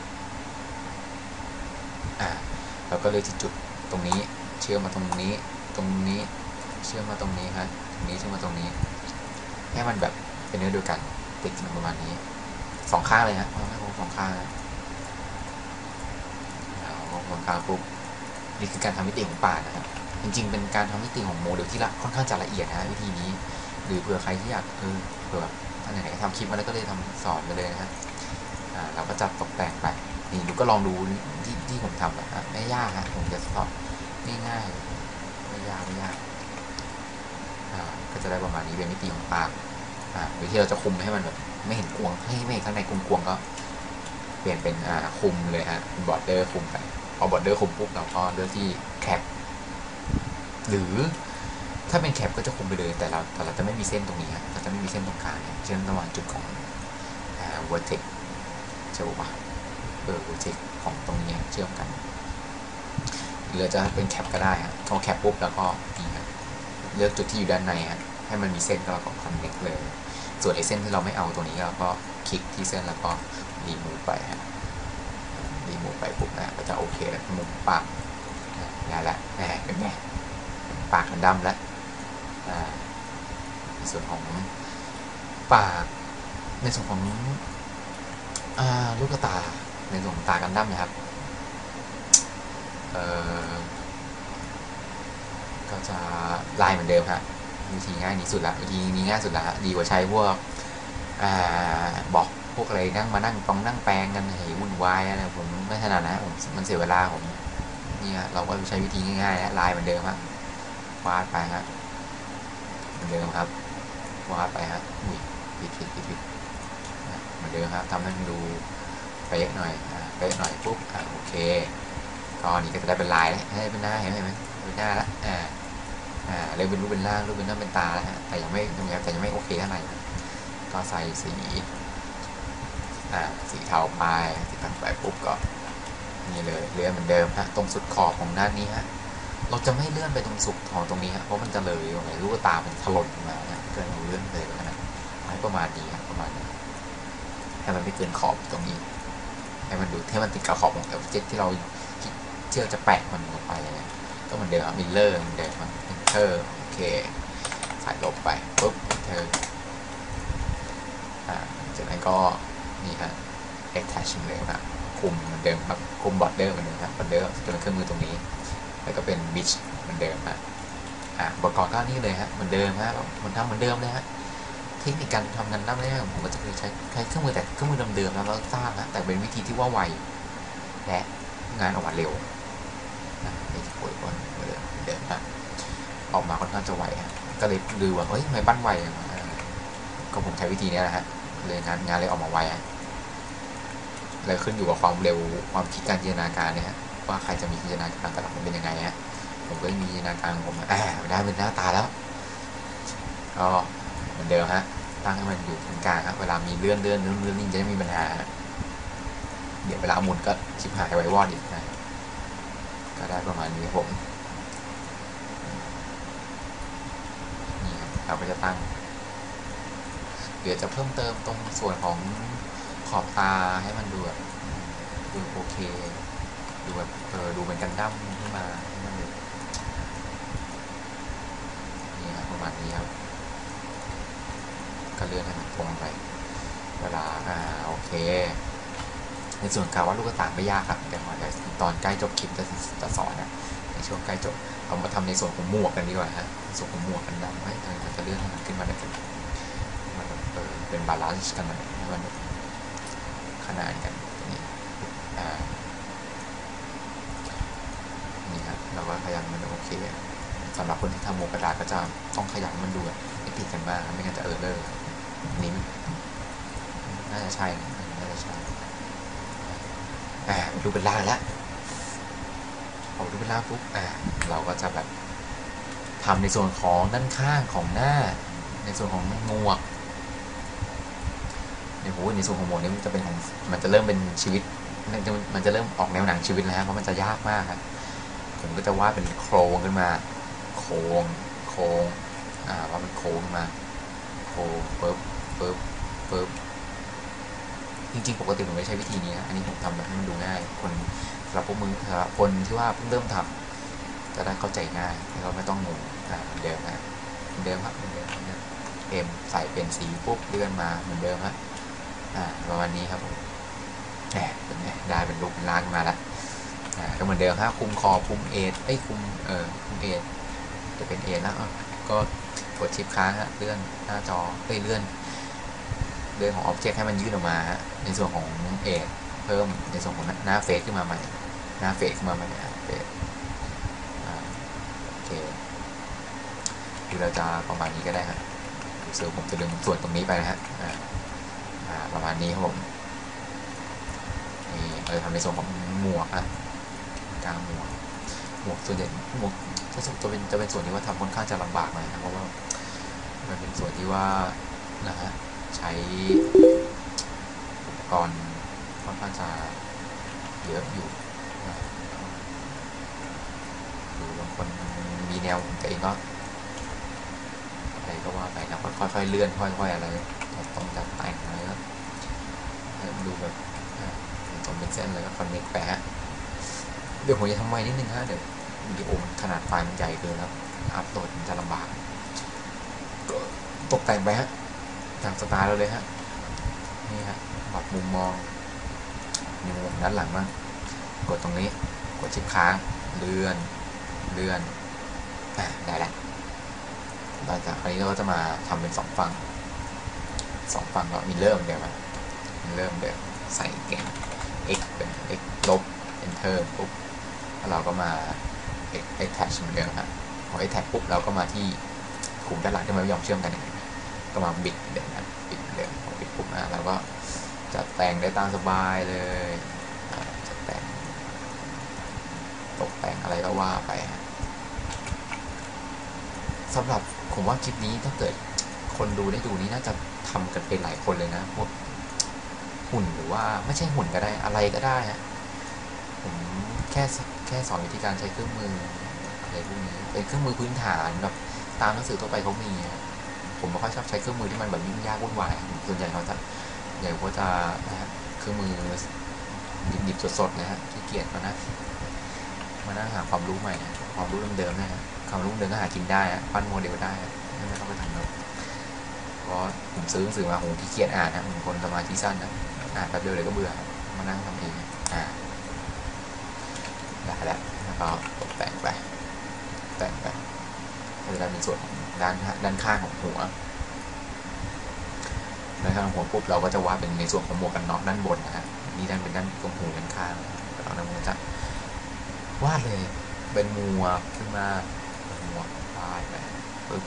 เราก็เลยจุดตรงนี้เชื่อมมาตรงนี้เชื่อมมาตรงนี้ฮะตรงนี้เชื่อมมาตรงนี้ให้มันแบบเป็นเนื้อเดียวกันติดกันประมาณนี้2ข้างเลยฮะ2ข้างแล้ว2ข้างปุ๊บนี่คือการทำมิติของปากนะครับจริงๆเป็นการทำมิติของโมเดลที่ค่อนข้างจะละเอียดนะวิธีนี้หรือเผื่อใครที่อยากเผื่อท่านไหนๆทำคลิปมาแล้วก็เลยทำสอนไปเลยนะฮะเราก็จัดตกแต่งไปนี่ดูก็ลองดูที่ผมทำแบบไม่ยากฮะผมจะสอนง่ายๆไม่ยากก็จะได้ประมาณนี้เป็นมิติของปากวิธีเราจะคุมให้มันแบบไม่เห็นกวงให้ไม่เห็นข้างในกวงก็เปลี่ยนเป็นคุมเลยฮะเป็นบอร์เดอร์คุมไปพอบอร์เดอร์คุมปุ๊บเราก็เลือกที่แคปหรือถ้าเป็นแคปก็จะคุมไปเลยแต่เราจะไม่มีเส้นตรงนี้เราจะไม่มีเส้นตรงกลางเช่นระหว่างจุดของvertex ใช่ปะvertex ของตรงนี้เชื่อมกันหรือจะเป็นแคปก็ได้ฮะพอแคปปุ๊บแล้วก็เลือกจุดที่อยู่ด้านในฮะให้มันมีเส้นก็เราก็คอนเนคเลยส่วนไอ้เส้นที่เราไม่เอาตัวนี้เราก็คลิกที่เส้นแล้วก็รีมูฟไปฮะรีมูฟไปปุ๊บก็จะโอเคแล้วมุมปากได้แล้วเป็นไงปากมันดำแล้วในส่วนของปากในส่วนของลูกตาในส่วนของตากันดั้มนะครับก็จะลายเหมือนเดิมฮะวิธีง่ายที่สุดละวิธีนี้ง่ายสุดละดีกว่าใช้พวกบอกพวกอะไรนั่งมานั่งแปลงกันให้วุ่นวายอะไรผมไม่ถนัดนะผมมันเสียเวลาผมนี่ฮะเราก็ใช้วิธีง่ายๆลายเหมือนเดิมฮะวาดไปฮะเหมือนเดิมครับวาดไปฮะผิดเหมือนเดิมครับทำให้มันดูเป๊ะหน่อยปุ๊บโอเคก็นี้ก็จะได้เป็นลายแล้วให้เป็นหน้าเห็นไหมเป็นหน้าแล้วเลยเป็นรูปเป็นร่างรูปเป็นหน้าเป็นตาแล้วฮะแต่ยังไม่โอเคเท่าไหร่ก็ใส่สีเทาไปสีเทาไปปุ๊บก็นี่เลยเลื่อนเหมือนเดิมฮะตรงสุดขอบของด้านนี้ฮะเราจะไม่เลื่อนไปตรงสุดของตรงนี้ฮะเพราะมันจะเลยตรงไหนลูกตามันถลนมาเกินเราเลื่อนเลยนะให้ประมาณนี้ประมาณนี้ให้มันไม่เกินขอบตรงนี้ให้มันดูให้มันติดกับขอบของเอฟเจ็ตที่เราเชื่อจะแปะมันลงไปก็เหมือนเดิมมิลเลอร์เหมือนเดิมเอโอเคใส่ลบไปปุ๊บเธอจากนั้นก็นี่ฮะ attach เลยครับคุมเหมือนเดิมครับคุมบอร์เดอร์เหมือนเดิมครับบอร์เดอร์จะเป็นเครื่องมือตรงนี้แล้วก็เป็นบิชเหมือนเดิมฮะอุปกรณ์ก็นี่เลยฮะเหมือนเดิมฮะมันทำเหมือนเดิมเลยฮะเทคนิคการทำงานด้านนี้ผมก็จะเคยใช้เครื่องมือแต่เครื่องมือเดิมๆแล้วเราทราบนะแต่เป็นวิธีที่ว่าไวและงานออกมาเร็วไม่ที่ป่วยคนเดิมฮะออกมาค่อนข้างจะไวฮะก็เลยดูว่าเฮ้ยทำไมปั้นไวก็ผมใช้วิธีนี้นะฮะเลยงานเลยออกมาไวเลยขึ้นอยู่กับความเร็วความคิดการจินตนาการเนี่ยฮะว่าใครจะมีจินตนาการแต่ละคนเป็นยังไงฮะผมก็มีจินตนาการของผมได้เป็นหน้าตาแล้วก็เหมือนเดิมฮะตั้งให้มันอยู่ตรงกลางครับเวลามีเลื่อนนี่จะไม่มีปัญหาเดี๋ยวเวลาหมุนก็ชิบหายไว้วอดอีกนะก็ได้ประมาณนี้ผมนี่เราก็จะตั้งเดี๋ยวจะเพิ่มเติมตรงส่วนของขอบตาให้มันดูโอเคดูแบบดูเป็นกันดั้มขึ้นมาให้มันนี่ครับประมาณนี้ครับก็เลื่อนให้มันตรงไปเวลาโอเคในส่วนการวาดลูกตาไม่ยากครับเดี๋ยวตอนใกล้จบคลิปจะสอนนะในช่วงใกล้จบเรามาทำในส่วนของหมวกกันดีกว่าฮะส่วนของหมวกกันดั้มให้เราจะเลื่อนให้มันขึ้นมาได้เป็นบาลานซ์กันเลยให้มันขนานกันนี่ครับเราก็ขยับมันโอเคสำหรับคนที่ทำโมกระดาษก็จะต้องขยับมันดูไม่ติดกันมากไม่งั้นจะเลอร์นี้น่าจะใช่ดูเป็นล่างแล้วพอดูเป็นล่างปุ๊บเราก็จะแบบทำในส่วนของด้านข้างของหน้าในส่วนของหมวกในส่วนของหมวกนี้มันจะเป็นของมันจะเริ่มเป็นชีวิตมันจะเริ่มออกแนวหนังชีวิตแล้วเพราะมันจะยากมากครับผมก็จะวาดเป็นโครงขึ้นมาโครงว่ามันโค้งมาโค้งปึ๊บจริงๆปกติผมไม่ใช้วิธีนี้นะอันนี้ผมทำแบบให้มันดูง่ายคนสำหรับพวกมึงสำหรับคนที่ว่าเพิ่งเริ่มทำจะได้เข้าใจง่ายเราไม่ต้องงงเหมือนเดิมครับเหมือนเดิมใส่เป็นสีปุ๊บเลื่อนมาเหมือนเดิมครับประมาณนี้ครับผมเป็นไงได้เป็นรูปเป็นร่างมาแล้วก็เหมือนเดิมครับคุมคอคุมเอทคุมคุมเอทจะเป็นเอทแล้วก็กดชิปค้างฮะเลื่อนหน้าจอเลื่อนของอ็อบเจกต์ให้มันยื่นออกมาฮะในส่วนของเอทเพิ่มในส่วนของหน้าเฟซขึ้นมาใหม่หน้าเฟซขึ้นมาใหม่เฟซโอเคคือเราจะประมาณนี้ก็ได้ฮะซึ่งผมจะดึงส่วนตรงนี้ไปนะฮะประมาณนี้ครับผมนี่เราจะทำในส่วนของหมวกกลางหมวกส่วนใหญ่หมวกจะเป็นส่วนที่ว่าทำค่อนข้างจะลำบากหน่อยนะเพราะว่ามันเป็นส่วนที่ว่านะฮะใช้อุปกรณ์ค่อนข้างจะเยอะอยู่หรือบางคนมีแนวของตัวเองก็อะไรก็ว่าไปแล้วค่อยๆเลื่อนค่อยๆอะไรต้องจัดแต่งอะไรก็ดูแบบต้องเป็นเส้นเลยก็คอนเนคไปฮะเดี๋ยวผมจะทำไมนิดนึงฮะเดี๋ยววิดีโอมันขนาดไฟล์มันใหญ่เกินแล้วอัพโหลดมันจะลำบากตกแต่งไปฮะตามสไตล์เราเลยฮะนี่ฮะปรับมุมมองมีมุมด้านหลังบ้างกดตรงนี้กดชิปค้างเลื่อนได้แล้วหลังจากนี้เราก็จะมาทำเป็น2 ฝั่งเรามีเริ่มเดี๋ยวมันเริ่มเดี๋ยวใส่เก่ง x เป็น x ลบ enter ปุ๊บแล้วเราก็มา attach เหมือนเดิมครับพอ attach ปุ๊บเราก็มาที่กลุ่มด้านหลังที่มันไม่ยอมเชื่อมกันก็มาบิดเดิมนะบิดเดิมพอบิดปุ๊บแล้วก็จัดแต่งได้ตามสบายเลยจัดแต่งตกแต่งอะไรก็ว่าไปสำหรับผมว่าคลิปนี้ถ้าเกิดคนดูได้ดูนี้น่าจะทำกันเป็นหลายคนเลยนะพวกหุ่นหรือว่าไม่ใช่หุ่นก็ได้อะไรก็ได้ฮะผมแค่สอนวิธีการใช้เครื่องมืออะไรพวกนี้เป็นเครื่องมือพื้นฐานแบบตามหนังสือทั่วไปเขามีผมไม่ค่อยชอบใช้เครื่องมือที่มันแบบยุ่งยากวุ่นวายส่วนใหญ่เขาจะนะฮะเครื่องมือดิบๆสดๆนะฮะขี้เกียจมานั่งหาความรู้ใหม่ความรู้เดิมๆนะฮะความรู้เดิมก็หากินได้ปั้นโมเดลได้ไม่ต้องไปทำแล้วเพราะผมซื้อหนังสือมาผมขี้เกียจอ่านนะผมคนสมาธิสั้นนะอ่านแป๊บเดียวเลยก็เบื่อมานั่งทำเองได้แล้วก็ตกแต่งไปก็จะได้เป็นส่วนของด้านข้างของหัวด้านข้างของหัวปุ๊บเราก็จะวาดเป็นในส่วนของหมวกกันน็อกด้านบนนะฮะนี่ด้านเป็นด้านตรงหูด้านข้างเราด้านบนจะวาดเลยเป็นหมวกขึ้นมาวาดไปปึ๊บ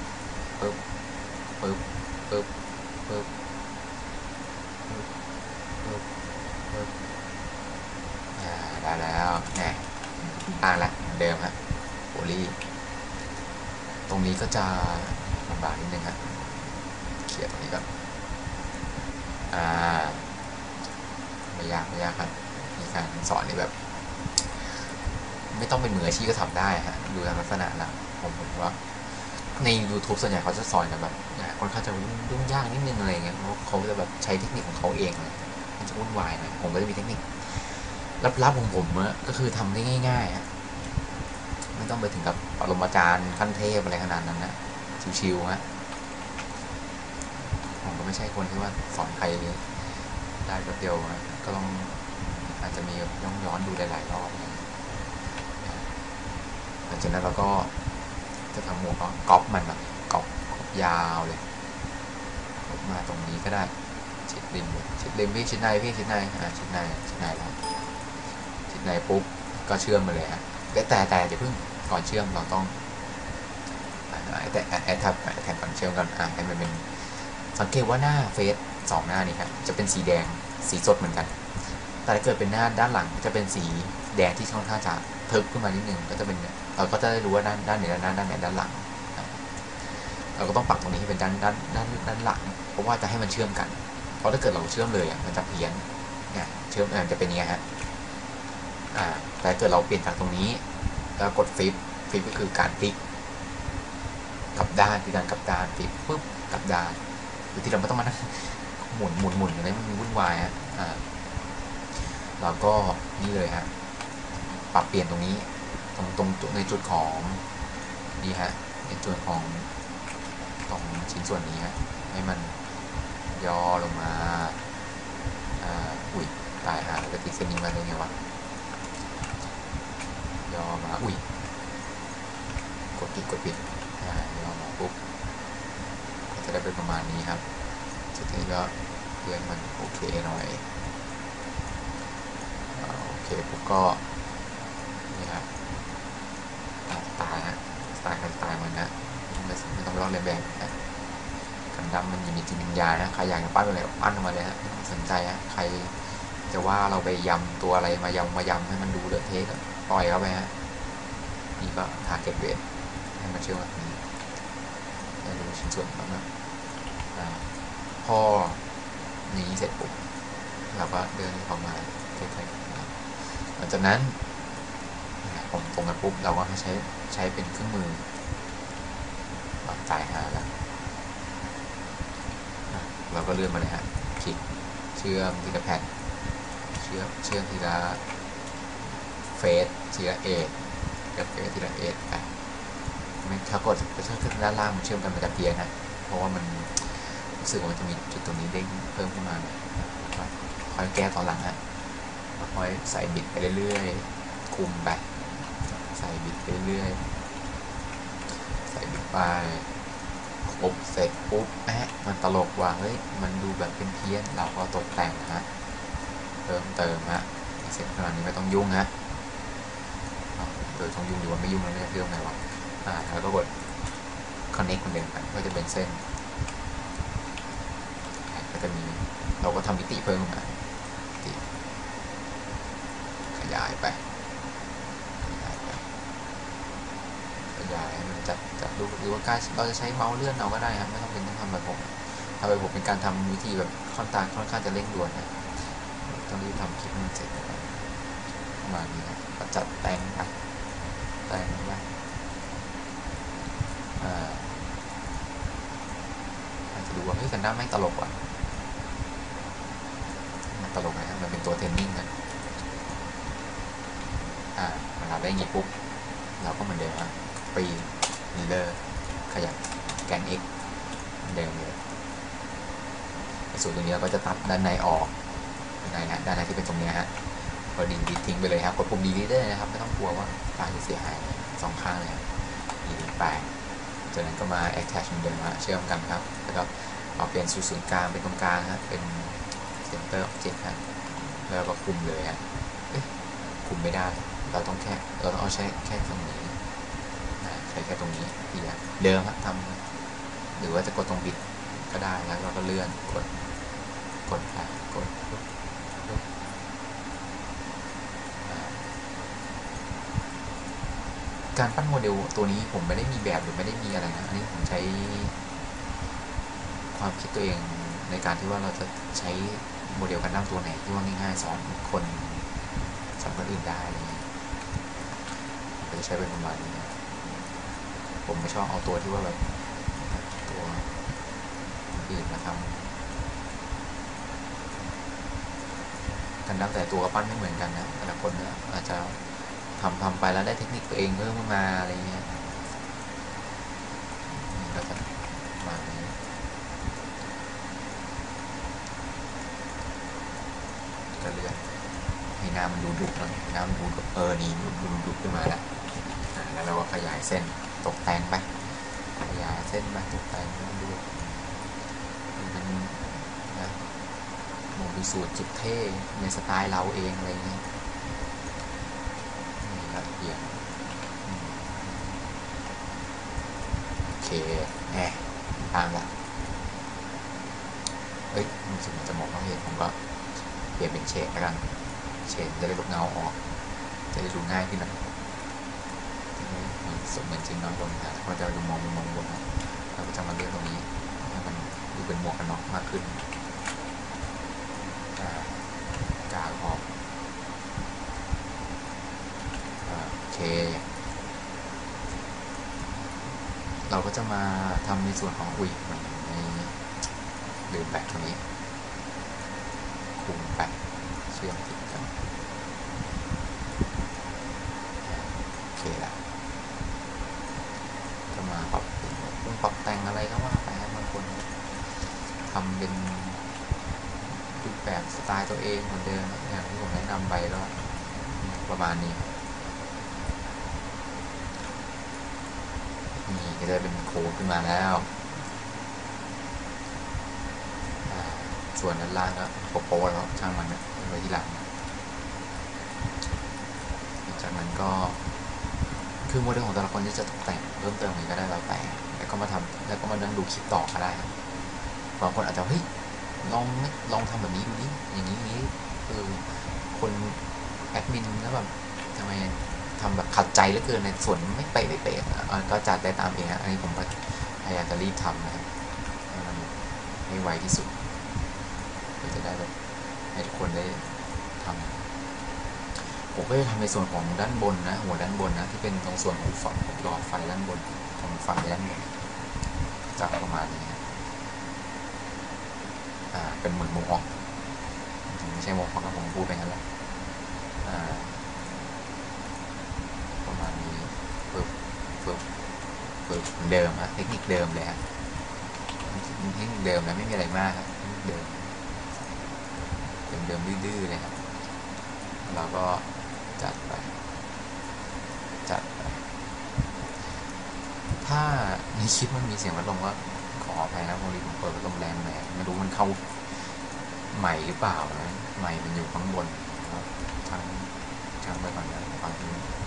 ได้แล้วเนี่ยตั้งแล้วเดิมฮะโอลี่ตรงนี้ก็จะลำบากนิดนึงฮะเขียนตรงนี้ก่อนไม่ยากครับมีการสอนนี่แบบไม่ต้องเป็นมืออาชีพก็ทำได้ฮะดูลักษณะแล้วผมว่าใน YouTube ส่วนใหญ่เขาจะสอนกันแบบค่อนข้างจะยุ่งยากนิดนึงอะไรเงี้ยเพราะเขาจะแบบใช้เทคนิคของเขาเองเลยมันจะวุ่นวายนะผมก็จะมีเทคนิคลับๆของผมก็คือทำได้ง่ายๆไม่ต้องไปถึงกับปรมาจารย์ขั้นเทพอะไรขนาดนั้นนะชิวๆฮะผมก็ไม่ใช่คนที่ว่าสอนใครได้แป๊บเดียวก็ต้องอาจจะมีย้อนดูหลายๆรอบหลังจากนั้นเราก็จะทำหมวกก็ก๊อปมันก๊อปยาวเลยมาตรงนี้ก็ได้ชิดริมพี่ชิดในแล้วชิดในปุ๊บก็เชื่อมมาเลยฮะแต่อย่าเพิ่งก่อนเชื่อมเราต้องแอดแท็บก่อนเชื่อมกันให้มันเป็นสังเกตว่าหน้าเฟซ2 หน้านี้ครับจะเป็นสีแดงสีสดเหมือนกันแต่ถ้าเกิดเป็นหน้าด้านหลังจะเป็นสีแดงที่ค่อนข้างจะเพิ่มขึ้นมานิดนึงก็จะเป็นเราก็จะได้รู้ว่าด้านไหนด้านไหนด้านหลังเราก็ต้องปรับตรงนี้ให้เป็นด้านหลังเพราะว่าจะให้มันเชื่อมกันเพราะถ้าเกิดเราเชื่อมเลยมันจะเพี้ยนเนี่ยเชื่อมจะเป็นยังไงฮะแต่เกิดเราเปลี่ยนจากตรงนี้แล้วกดฟลิปก็คือการพลิกกลับด้านคือการกลับด้านพลิกปุ๊บกลับด้านหรือที่เราไม่ต้องมานั่งหมุนอะไรมันวุ่นวายเราก็นี่เลยฮะปรับเปลี่ยนตรงนี้ตรงในจุดของนี่ฮะในจุดของตรงชิ้นส่วนนี้ฮะให้มันย่อลงมาอุ้ยตายแล้วก็ติดเส้นนี้มาได้ไงวะย่อมาอุ้ยกดปิดย่อมาปุ๊บก็จะได้เป็นประมาณนี้ครับสุดท้ายก็เลื่อนมันโอเคหน่อยโอเคปุ๊บก็นี่ครับสไตล์นะสไตล์มันนะไม่ต้องไปลอกเลียนแบบนะกันดั้มมันอยู่ในจิตวิญญาณนะใครอยากจะปั้นอะไรปั้นออกมาเลยฮะไม่ต้องสนใจฮะใครจะว่าเราไปยำตัวอะไรมายำให้มันดูเลอะเทะปล่อยเข้าไปฮะนี่ก็ทาร์เก็ตเวทให้มันเชื่อมแบบนี้ให้ดูชิ้นส่วนของมันพอนี้เสร็จปุ๊บเราก็เดินออกมาใกล้ๆหลังจากนั้นผมตรงกันปุ๊บเราก็ใช้เป็นเครื่องมือจ่ายแล้วเราก็เลื่อนมาเลยฮะคลิกเชื่อมทีละแผ่นเชื่อมทีละเฟสทีละเอทกับเฟสทีละเอทไปถ้ากดไปเชื่อมด้านล่างมันเชื่อมกันมันจะเพี้ยนนะเพราะว่ามันรู้สึกว่ามันจะมีจุดตรงนี้เด้งเพิ่มขึ้นมาค่อยแก้ตอนหลังฮะค่อยใส่บิดไปเรื่อยๆคุมไปใส่บิดไปเรื่อยใส่บิดไปปุ๊บเสร็จปุ๊บมันตลกว่ะเฮ้ยมันดูแบบเป็นเพี้ยนเราก็ตกแต่งฮะเพิ่มเติมฮะเสร็จขนาดนี้ไม่ต้องยุ่งฮะโดยต้องยุ่งหรือว่าไม่ยุ่งแล้วไม่เรื่องไงวะแล้วก็กด connect เหมือนเดิมก็จะเป็นเส้นก็จะมีเราก็ทำมิติเพิ่มมาขยายไปมันจะดูหรือว่าเราจะใช้เมาส์เลื่อนเอาก็ได้ครับไม่ต้องเป็นต้องทำแบบผมเป็นการทำวิธีแบบค่อนข้างจะเร่งด่วนนะต้องรีบทำคลิปมันเสร็จประมาณนี้นะก็จัดแต่งไปอาจจะดูว่าเฮ้ยกันด้าไม่ตลกว่ะมันตลกนะครับมันเป็นตัวเทรนนิ่งนะเวลาได้งี้ปุ๊บเราก็เหมือนเดิมปีนีเลอร์ขยับแกน x เดิมเลยส่วนตรงนี้เราก็จะตัดด้านในออกด้านในที่เป็นตรงนี้ฮะก็ดีลิททิ้งไปเลยครับกดปุ่มดีลิทได้นะครับไม่ต้องกลัวว่าไฟล์จะเสียหาย2ข้างเลยดีลิทไปจากนั้นก็มา attach เหมือนเดิมเชื่อมกันครับแล้วก็เอาเปลี่ยนศูนย์กลางเป็นตรงกลางฮะเป็น center object ฮะแล้วก็คุมเลยฮะคุมไม่ได้เราต้องเอาใช้แค่ตรงนี้ใช้แค่ตรงนี้ทีละเดิมครับทำหรือว่าจะกดตรงบิดก็ได้แล้วเราก็เลื่อนกดการปั้นโมเดลตัวนี้ผมไม่ได้มีแบบหรือไม่ได้มีอะไรนะอันนี้ผมใช้ความคิดตัวเองในการที่ว่าเราจะใช้โมเดลกันดั้มตัวไหนที่ว่าง่ายๆสอนคนอื่นได้อะไรเงี้ยก็จะใช้เป็นประมาณนี้ผมไม่ชอบเอาตัวที่ว่าแบบตัวอื่นมาทำกันดั้มแต่ตัวปั้นไม่เหมือนกันนะแต่ละคนอาจจะทำไปแล้วได้เทคนิคตัวเองเพิ่มขึ้นมาอะไรเงี้ยก็จะมาก็เลื่อนให้น้ำมันดูดุหน่อยน้ำมันดูนี่ดูดุขึ้นมาแล้วเราก็ขยายเส้นตกแต่งไปขยายเส้นไปตกแต่งมันดูเป็นนะโมดูสูตรจุดเท่ในสไตล์เราเองอะไรเงี้ยละเอียดโอเคตามละมันจะมองไม่เห็นผมก็เปลี่ยนเป็นเฉดแล้วกันเฉดจะได้ลบเงาออกจะได้ดูง่ายขึ้นนะสมเหมือนจริงน้อยลงนะเพราะจะดูมองบนเราก็จะมาเลือกตรงนี้ให้มันดูเป็นหมวกกันน็อกมากขึ้นกาออกโอเคเราก็จะมาทำในส่วนของในลืมแบตตรงนี้คุมแบตเชื่อมติดกันโอเคละก็มาปรับแต่งอะไรก็ว่าไปบางคนทำเป็นรูปแบบสไตล์ตัวเองเหมือนเดิมอย่างที่ผมแนะนำไปแล้วประมาณนี้นี่ก็จะเป็นโค้ดขึ้นมาแล้วส่วนด้านล่างก็โป๊ะแล้วช่างมันนะไว้ที่หลังจากนั้นก็คือโมเดลของแต่ละคนที่จะตกแต่งเพิ่มเติมอะไรก็ได้แล้วแต่แล้วก็มาทำแล้วก็มานั่งดูคลิปต่อก็ได้บางคนอาจจะเฮ้ยลองทำแบบนี้ดูดิอย่างนี้คนแอดมินแล้วแบบทำไมทำแบบขัดใจเหลือเกินในส่วนไม่เป๊ะก็จัดได้ตามเองอันนี้ผมก็พยายามจะรีบทำนะให้ไวที่สุดเพื่อจะได้แบบให้ทุกคนได้ทำผมก็จะทำในส่วนของด้านบนนะหัวด้านบนนะที่เป็นตรงส่วนของฝั่งหลอดไฟด้านบนของฝั่งด้านบนจะประมาณนี้เป็นเหมือนโมฮอคไม่ใช่โมฮอคนะผมพูดไปงั้นแหละประมาณนี้ปึ๊บเหมือนเดิมฮะเทคนิคเดิมเลยฮะเทคนิคเดิมนะไม่มีอะไรมากครับเดิมดื้อเลยครับเราก็จัดไปถ้าในคลิปมันมีเสียงพัดลมก็ขออภัยนะพอดีผมเปิดพัดลมแรงไม่รู้มันเข้าใหม่หรือเปล่านะใหม่มันอยู่ข้างบนช่างไปก่อนนะฟังที่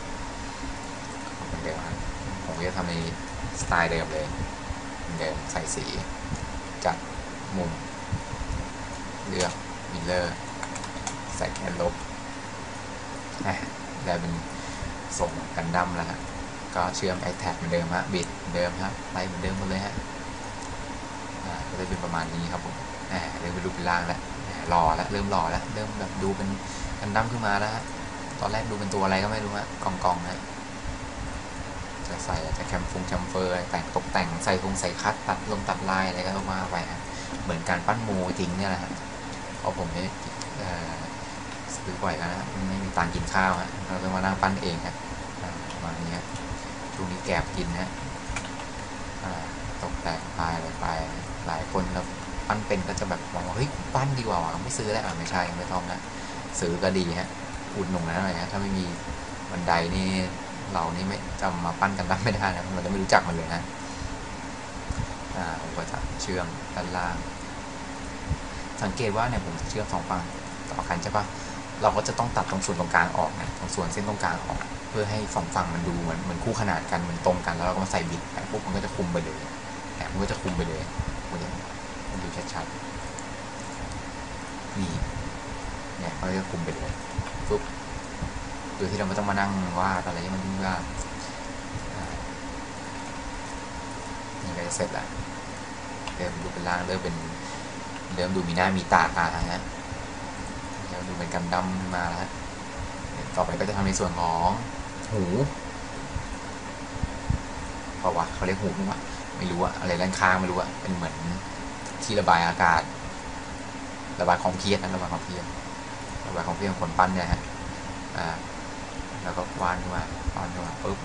เดิมครับผมจะทำในสไตล์เดิมเลยเดิมใส่สีจัดมุมเลือกมิเลอร์ใส่แคนลบได้เป็นส่งกันดั้มแล้วฮะก็เชื่อม iTag เหมือนเดิมฮะบิดเหมือนเดิมครับไล่เหมือนเดิมหมดเลยฮะก็จะเป็นประมาณนี้ครับผมเริ่มเป็นรูปเป็นร่างแล้วหล่อแล้วเริ่มหล่อแล้วเริ่มแบบดูเป็นกันดั้มขึ้นมาแล้วฮะตอนแรกดูเป็นตัวอะไรก็ไม่รู้ฮะกองฮะจะใส่จะแคมเฟอร์แต่งตกแต่งใส่คัดตัดลายอะไรก็มาไปฮะเหมือนการปั้นโมจริงเนี่ยแหละฮะเพราะผมเนี่ยซื้อบ่อยแล้วนะไม่มีตังกินข้าวฮะเราต้องมานั่งปั้นเองฮะประมาณนี้ช่วงนี้แกบกินนะตกแต่งไปอะไรไปหลายคนแล้วปั้นเป็นก็จะแบบมองว่าเฮ้ยปั้นดีกว่าไม่ซื้อแล้วไม่ใช่ไม่ต้องนะซื้อก็ดีฮะอุดหนุนนะหน่อยฮะถ้าไม่มีบันไดนี่เรานี่ไม่จำมาปั้นกันได้ไม่ได้นะเราจะไม่รู้จักมันเลยนะผมก็จะเชื่อมด้านล่างสังเกตว่าเนี่ยผมจะเชื่อม2ฝั่งต่อกันใช่ปะเราก็จะต้องตัดตรงส่วนตรงกลางออกนะตรงส่วนเส้นตรงกลางออกเพื่อให้ฝั่งมันดูเหมือนคู่ขนานกันเหมือนตรงกันแล้วเราก็มาใส่บิดแปุ๊บมันก็จะคุมไปเลยมันก็จะคุมไปเลยมันดูชัดๆนี่เนี่ยมันจะคุมไปเลยปุ๊บโดยที่เราไม่ต้องมานั่งวาดอะไรที่มันยุ่งยากนี่ก็จะเสร็จแล้วเริ่มดูเป็นร่างเริ่มดูมีหน้ามีตาฮะเริ่มดูเป็นกันดั้มมาแล้วต่อไปก็จะทำในส่วนของหูเพราะว่าเขาเรียกหูมั้งวะไม่รู้อะอะไรด้านข้างไม่รู้อะเป็นเหมือนที่ระบายอากาศระบายความเครียดระบายความเครียดของคนปั้นเนี่ยฮะแล้วก็วาดขึ้นมาปุ๊บ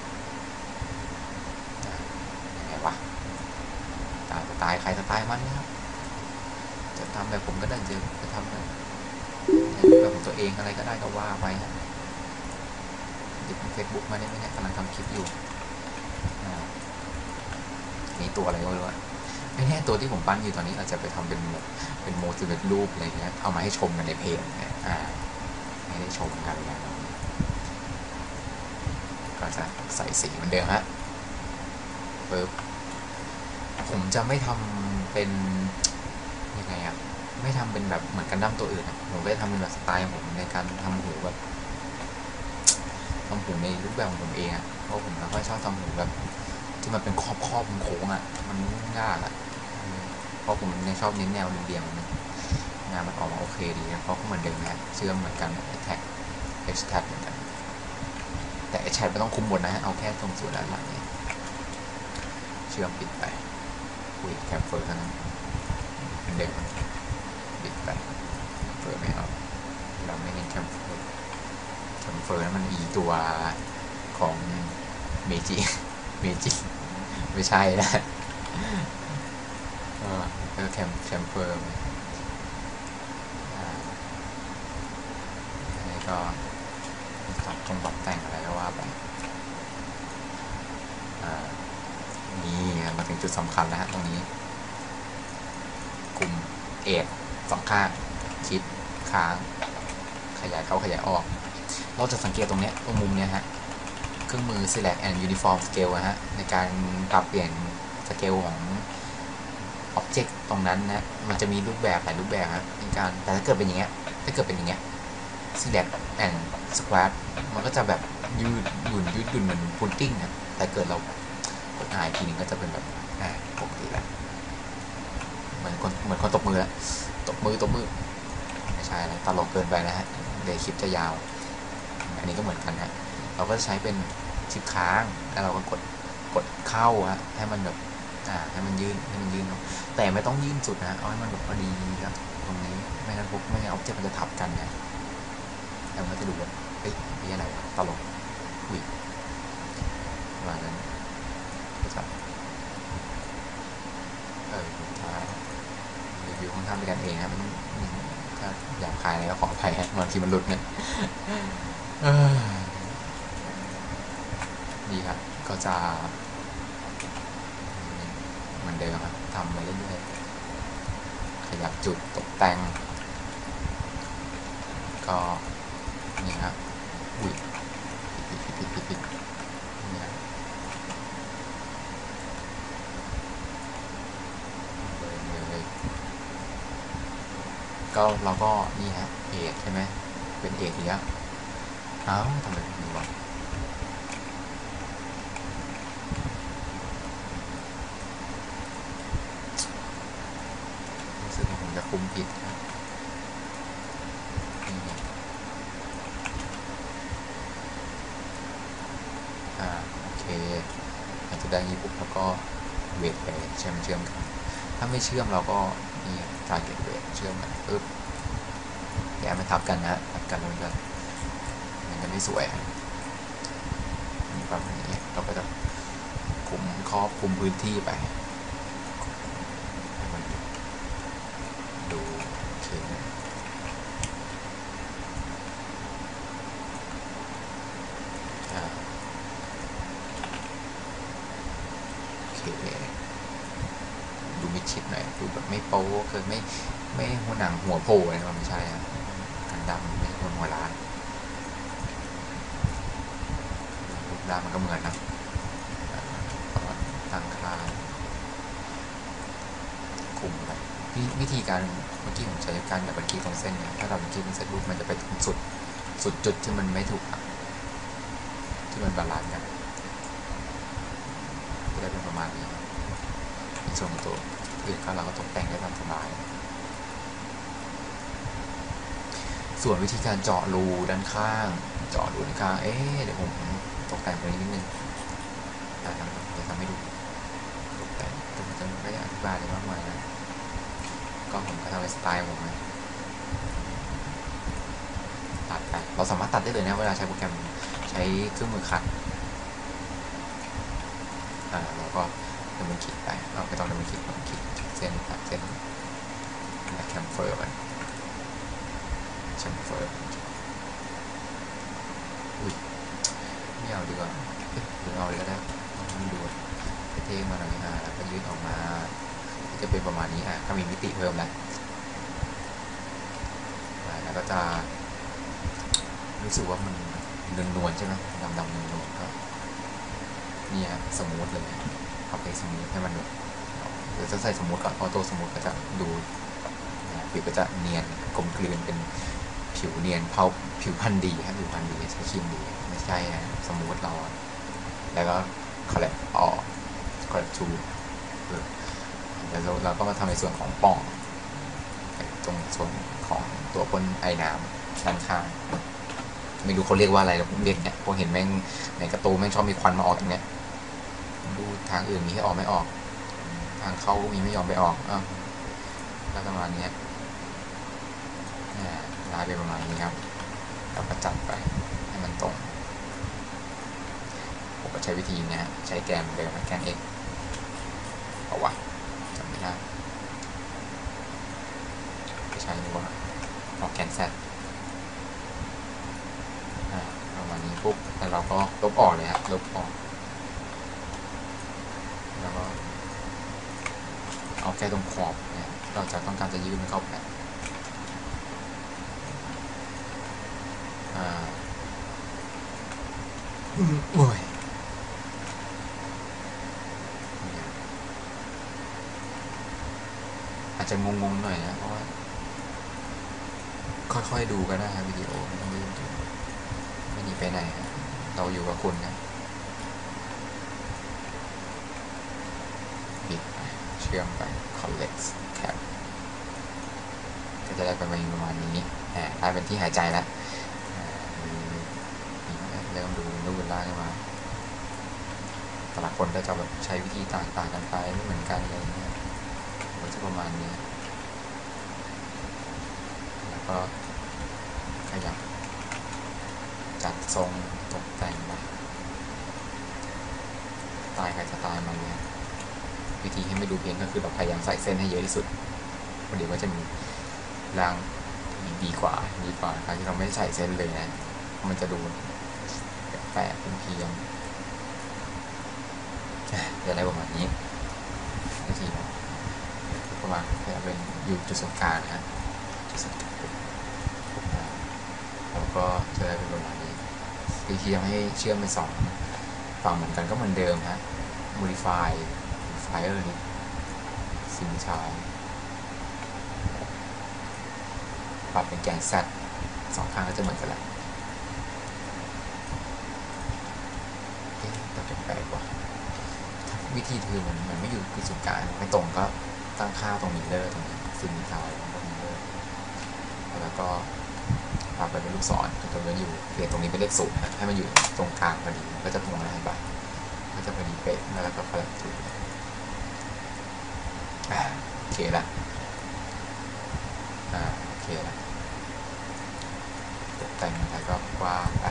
ยังไงวะสไตล์ใครสไตล์มันนะครับจะทำแบบผมก็ได้จะทำแบบของตัวเองอะไรก็ได้ก็ว่าไปฮะดิบเฟซบุ๊กมาได้ไหมเนี่ยกำลังทำคลิปอยู่นี่ตัวอะไรก็ไม่รู้ไม่แน่ตัวที่ผมปั้นอยู่ตอนนี้อาจจะไปทำเป็นโมจิเวตรูปอะไรเงี้ยเอามาให้ชมกันในเพจให้ได้ชมกันก็จะใส่สีเหมือนเดิมฮะปึ๊บผมจะไม่ทำเป็นยังไงอะไม่ทำเป็นแบบเหมือนกันดั้มตัวอื่นผมก็จะทำเป็นแบบสไตล์ผมในการทำหูแบบทำหูในรูปแบบของผมเองเพราะผมไม่ค่อยชอบทำหูแบบที่มันเป็นครอบโค้งมันยากเพราะผมเนี่ยชอบเน้นแนวเรียงงานมันออกมาโอเคดีเพราะก็เหมือนเดิมนะเชื่อมเหมือนกันแท็กเหมือนกันแต่แชทไม่ต้องคุมบนนะเอาแค่ตรงส่วนด้านหลังนี้เชื่อมปิดไปคุยแคปเฟอร์เท่านั้นเป็นเดิมปิดไปเฟอร์ไม่เอาเราไม่เน้นแคปเฟอร์นั้นมันตัวของเมจิไม่ใช่นะแล้วแคมเฟอร์นี่ก็ปรับแต่งอะไรก็ว่าไปถึงจุดสำคัญแล้วฮะตรงนี้กลุ่มเอทสองข้างชิดค้างขยายเข้าขยายออกเราจะสังเกตตรงนี้ตรงมุมเนี้ยฮะเครื่องมือ select and uniform scale ฮะในการปรับเปลี่ยนสเกลของ object ตรงนั้นนะมันจะมีรูปแบบหลายรูปแบบครับในการแต่ถ้าเกิดเป็นอย่างเงี้ยselect and square มันก็จะแบบยืดหยุ่นเหมือน putting นะแต่เกิดเรากดหายทีนึงก็จะเป็นแบบปกติแล้วเหมือนคนตบมือแล้วตบมือไม่ใช่อะไรตลกเกินไปนะฮะเดี๋ยวคลิปจะยาวอันนี้ก็เหมือนกันฮะเราก็จะใช้เป็นชิปค้างแล้วเราก็กดเข้าฮะให้มันแบบให้มันยื่นแต่ไม่ต้องยื่นสุดนะเอาให้มันแบบพอดีครับตรงนี้ไม่งั้นไม่งั้นออบเจกต์มันจะทับกันนะแล้วมันจะดูแบบเฮ้ยนี่อะไรวะตลกอุ้ยประมาณนั้นก็จะสุดท้ายรีวิวของท่านเป็นกันเองครับถ้าอยากคายอะไรก็ขออภัยฮะบางทีมันหลุดเนี่ยดีครับก็จะเหมือนเดิมครับทำไปเรื่อยๆขยับจุดตกแต่งก็นี่ครับอุ้ยผิดนี่ครับเลยก็เราก็นี่ฮะเอกใช่ไหมเป็นเอกอีกแล้วทำไมเป็นอย่างนี้วะรู้สึกว่าผมจะคุมผิดนะโอเคอาจจะได้ยี่ปุ๊บแล้วก็เวทไปเชื่อมกันถ้าไม่เชื่อมเราก็นี่target weight เชื่อมกันปึ๊บแกไม่ทับกันนะทับกันมันจะไม่สวยแบบนี้เราก็จะครอบคุมพื้นที่ไปดูโอเคดูมิดชิดหน่อยดูแบบไม่โป๊คือไม่หัวหนังหัวโผล่อะไรมันไม่ใช่กันดำไม่ใช่หัวร้านรูปร่างมันก็เหมือนนะตั้งค่าคุมไปวิธีการเมื่อกี้ผมใช้การดับเบิลคลิกตรงเส้นเนี่ยถ้าดับเบิลคลิกมันเสร็จรูปมันจะไปถึงสุดจุดที่มันไม่ถูกที่มันบาลานซ์กันจะได้เป็นประมาณนี้ในส่วนของตัวอื่นก็เราก็ตกแต่งได้ตามสบายส่วนวิธีการเจาะรูด้านข้างเดี๋ยวผมตกแต่งตรงนี้นิดนึงเดี๋ยวทำให้ดูตกแต่งแต่ผมจะไม่ได้อธิบายเลยมากมายนะก็ผมก็ทำในสไตล์ผมนะตัดไปเราสามารถตัดได้เลยนะเวลาใช้โปรแกรมใช้เครื่องมือขัดเราก็ดำเนินคลิกไปเราไม่ต้องดำเนินคลิกเส้นตัดเส้นและแคมเฟอร์ไปแคมเฟอร์อุ้ยไม่เอาดีกว่าหรือเอาเลยก็ได้ต้องดูเท่ๆมาหน่อยแล้วก็ยืดออกมาจะเป็นประมาณนี้ก็มีมิติเพิ่มแล้วแล้วก็จะรู้สึกว่ามันนวลใช่ไหมดำนวลก็นี่ฮะสมูทเลยเอาไปสมูทให้มันหรือจะใส่สมูทก่อนออโต้สมูทก็จะดูผิวก็จะเนียนกลมกลืนเป็นผิวเนียนผิวพันธุ์ดีครับผิวพันธุ์ดีใช้ครีมดีไม่ใช่นะสมูทเราแล้วก็คอลเลกทูแล้วเราก็มาทำในส่วนของป่องตรงส่วนของตัวพ่นไอ้น้ำด้านข้างไม่รู้เขาเรียกว่าอะไรผมเรียกเนี่ยผมเห็นแม่งในการ์ตูนแม่งชอบมีควันมาออกตรงเนี้ยดูทางอื่นมีให้ออกไม่ออกทางเขามีไม่ยอมไปออกแล้วประมาณนี้ลายไปประมาณนี้ครับแล้วก็จัดไปให้มันตรงผมก็ใช้วิธีนี้ใช้แกนเดิมแกน x เอาวะจำไม่ได้ใช้ว่าออกแกน z ประมาณนี้ปุ๊บแล้วเราก็ลบออกเลยครับลบออกแล้วก็เอาแค่ตรงขอบเนี่ยเราจะต้องการจะยืดมันเข้าไปโอ้ยอาจจะงงๆหน่อยนะเพราะว่าค่อยๆดูก็ได้ครับวิดีโอไม่ต้องรีบดูไม่หนีไปไหนเราอยู่กับคุณนะปิดเชื่อมไป collect cap ก็จะได้ประมาณนี้ได้เป็นที่หายใจแล้วเริ่มดูรูปเป็นร่างขึ้นมาแต่ละคนก็จะแบบใช้วิธีต่างๆกันไปไม่เหมือนกันเลยเนี่ยก็จะประมาณนี้แล้วก็ขยับจัดทรงตกแต่งไปสไตล์ใครสไตล์มันเลยวิธีให้ไม่ดูเพี้ยนก็คือเราพยายามใส่เส้นให้เยอะที่สุดเดี๋ยวก็จะมีร่างดีกว่าการที่เราไม่ใส่เส้นเลยนะมันจะดูแปลกเป็นเพียงจะได้ประมาณนี้วิธีประมาณเป็นอยู่จุดศูนย์กลางนะจุดศูนย์กลางแล้วก็จะได้เป็นประมาณนี้วิธีทำให้เชื่อมเป็น2ฝั่งเหมือนกันก็เหมือนเดิมฮะ modifier นี่ซิมชายปรับเป็นแกน Z 2ข้างก็จะเหมือนกันแหละแต่แปลกกว่าวิธีคือมันไม่อยู่ที่ศูนย์กลางไม่ตรงก็ตั้งค่าตรงมิเลอร์ตรงนี้ซิมชายตรงมิเลอร์แล้วก็ปรับไปเป็นลูกศรตรงนี้อยู่เปลี่ยนตรงนี้เป็นเลข0ให้มันอยู่ตรงกลางพอดีก็จะตรงอะไรไปก็จะพอดีเป๊ะแล้วก็พอดีถูกโอเคละโอเคละตกแต่งอะไรก็ว่าไป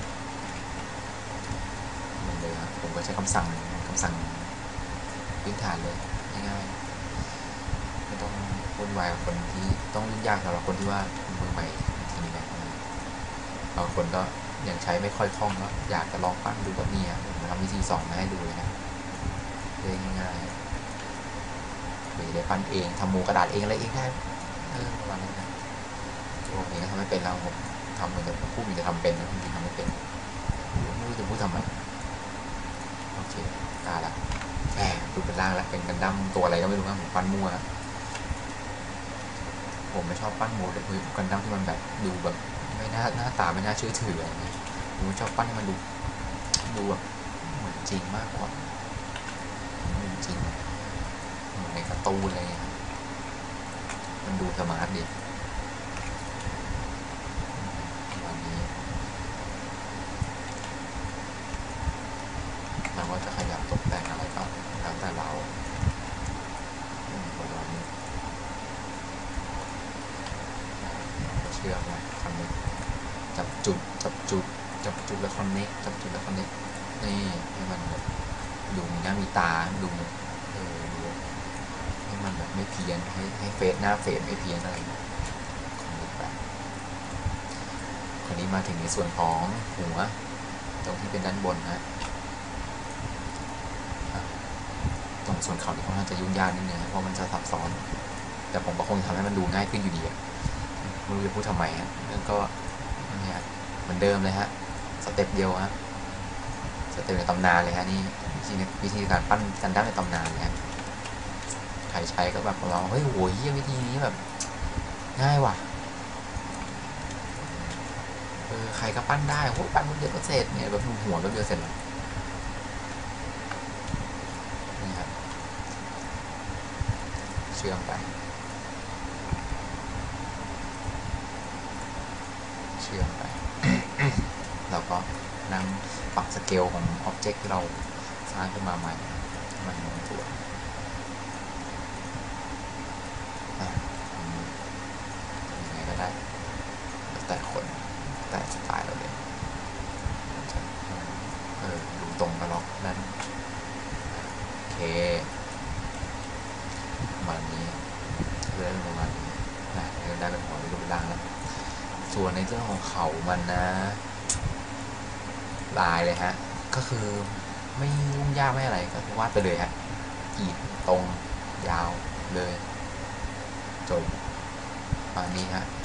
เหมือนเดิมผมก็ใช้คำสั่งพื้นฐานเลยง่ายๆไม่ต้องวุ่นวายกับคนที่ต้องยุ่งยากสำหรับคนที่ว่ามือใหม่ทีนี้นะบางคนก็ยังใช้ไม่ค่อยคล่องก็อยากจะลองปั้นดูแบบนี้ผมทำวิธีสอนมาให้ดูเลยนะง่ายๆหรือได้ปั้นเองทำหมูกระดาษเองอะไรเองได้ประมาณนั้นนะตัวเองก็ทำไม่เป็นแล้วผมทำเหมือนจะพูดเหมือนจะทำเป็นนะจริงๆทำไม่เป็นไม่รู้จะพูดทำไมโอเคได้ละดูเป็นร่างแล้วเป็นกันดั้มตัวอะไรก็ไม่รู้นะผมปั้นมั่วผมไม่ชอบปั้นโมเดลกันดั้มที่มันแบบดูแบบไม่หน้าตาไม่น่าเชื่อถืออะไรเงี้ยผมชอบปั้นให้มันดูแบบเหมือนจริงมากกว่าเหมือนจริงเหมือนในการ์ตูนอะไรเงี้ยมันดูสมาร์ทดีวันนี้เราก็จะขยับตกแต่งอะไรก็แล้วแต่เราวันนี้เชื่อไหมคำนี้จับจุดแล้วคอนเน็กนี่ให้มันแบบดูมีหน้ามีตาดูดูให้มันแบบไม่เพี้ยนให้เฟซหน้าเฟซไม่เพี้ยนอะไรคอนเน็กแบบคราวนี้มาถึงในส่วนของหัวตรงที่เป็นด้านบนนะตรงส่วนเขาที่ค่อนข้างจะยุ่งยากนิดนึงเพราะมันจะซับซ้อนแต่ผมก็คงทำให้มันดูง่ายขึ้นอยู่ดีไม่รู้จะพูดทำไมแล้วก็เนี่ยเหมือนเดิมเลยฮะสเต็ปเดียวฮะสเต็ปในตำนานเลยฮะนี่วิธีการปั้นกันดั้มในตำนานเนี่ยใครใช้ก็แบบเราเฮ้ยโหยวิธีนี้แบบง่ายว่ะใครก็ปั้นได้โหปั้นเดียวก็เสร็จเนี่ยแบบหัวก็เดียวเสร็จแล้วนี่ครับเชื่อมไปเราก็นั่งปรับสเกลของอ็อบเจกต์ที่เราสร้างขึ้นมาใหม่มันลงตัวยังไงก็ได้แต่คนแต่สไตล์เราเลยดูตรงกับล็อกนั้นโอเคประมาณนี้เลยประมาณนี้นะได้เป็นหัวรูปร่างแล้วส่วนในเรื่องของเขามันนะลายเลยฮะก็คือไม่ยุ่งยากไม่อะไรก็วาดไปเลยฮะกรีดตรงยาวเลยจบประมาณนี้ฮะ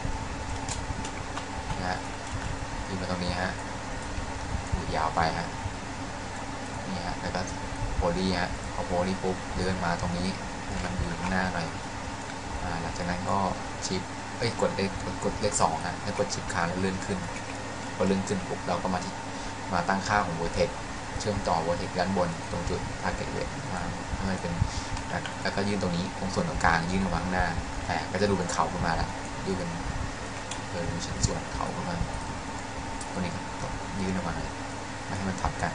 ยืนมาตรงนี้ฮะยาวไปฮะนี่ฮะแล้วก็โพลีฮะพอโพลีปุ๊บเลื่อนมาตรงนี้ให้มันอยู่ข้างหน้าหน่อยหลังจากนั้นก็ชิปกดเลข2ฮะแล้วกดชิปค้างแล้วเลื่อนขึ้นพอเลื่อนขึ้นปุ๊บเราก็มาตั้งค่าของ vertex เชื่อมต่อ vertex ด้านบนตรงจุด target weight มาให้มันเป็นแล้วก็ยื่นตรงนี้ตรงส่วนตรงกลางยื่นออกมาข้างหน้าก็จะดูเป็นเขาขึ้นมาแล้วดูเป็นชิ้นส่วนเขาขึ้นมาตรงนี้ครับยื่นออกมาเลยไม่ให้มันทับกัน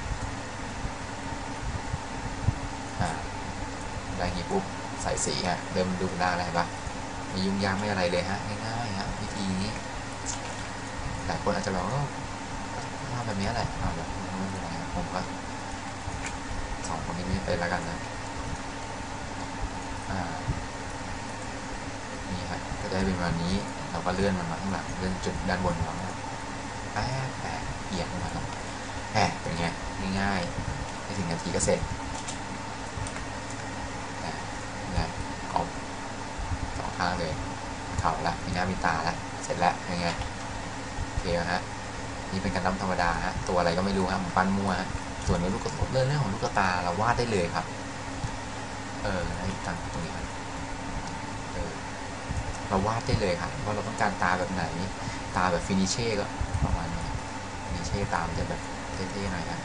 ได้งี้ปุ๊บใส่สีฮะเริ่มดูหน้าอะไรปะไม่ยุ่งยากไม่อะไรเลยฮะง่ายๆฮะวิธีนี้หลายคนอาจจะบอกว่าทำแบบนี้แหละแบบไม่เป็นไรผมก็2 คนนี้ไม่เป็นแล้วกันนะนี่ฮะก็ได้เป็นวันนี้เราก็เลื่อนมันมาข้างหลังเลื่อนจุดด้านบนของเราแป๊บเอียงมาแล้วเป็นไงง่ายๆไม่ถึงนาทีก็เสร็จออก2 ข้างเลยเข่าละมีหน้ามีตาละเสร็จแล้วยังไงโอเคฮะนี่เป็นการดั้มธรรมดาฮะตัวอะไรก็ไม่รู้ฮะผมปั้นมั่วฮะส่วนเรื่องของลูกตาเราวาดได้เลยครับให้ตั้งตรงนี้ครับเราวาดได้เลยครับว่าเราต้องการตาแบบไหนตาแบบฟินิเช่ก็ประมาณนี้ฟินิเช่ตามันจะแบบเท่ๆหน่อยนะ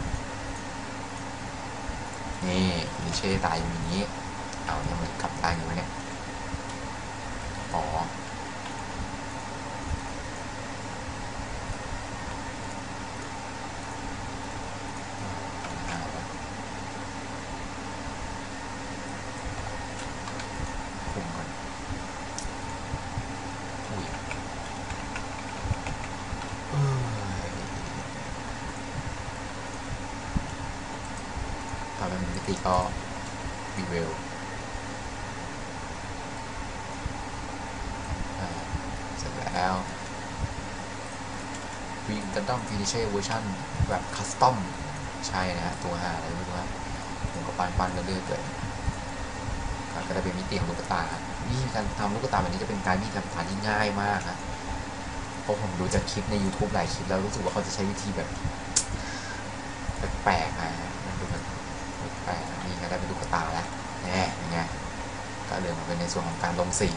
นี่ฟินิเช่ตาอย่างนี้เอาเนี่ยมันกลับตาอยู่เนี่ยอ๋อคุมก่อนต่อไปมันมิติก็รีเวลเสร็จแล้ววิงกันดั้มฟินิเช่เวอร์ชันแบบคัสตอมใช่นะฮะตัวหาอะไรไม่รู้ว่าผมก็ปั้นเรื่อยๆเลยก็ได้เป็นมิติของลูกตานี่การทำลูกตาแบบนี้จะเป็นการที่ทำที่ง่ายมากนะเพราะผมดูจากคลิปใน YouTube หลายคลิปแล้วรู้สึกว่าเขาจะใช้วิธีแบบแปลกๆนะมันดูแบบแปลกนี่ก็ได้เป็นลูกตาแล้วยังไงก็เหลือมาเป็นในส่วนของการลงสี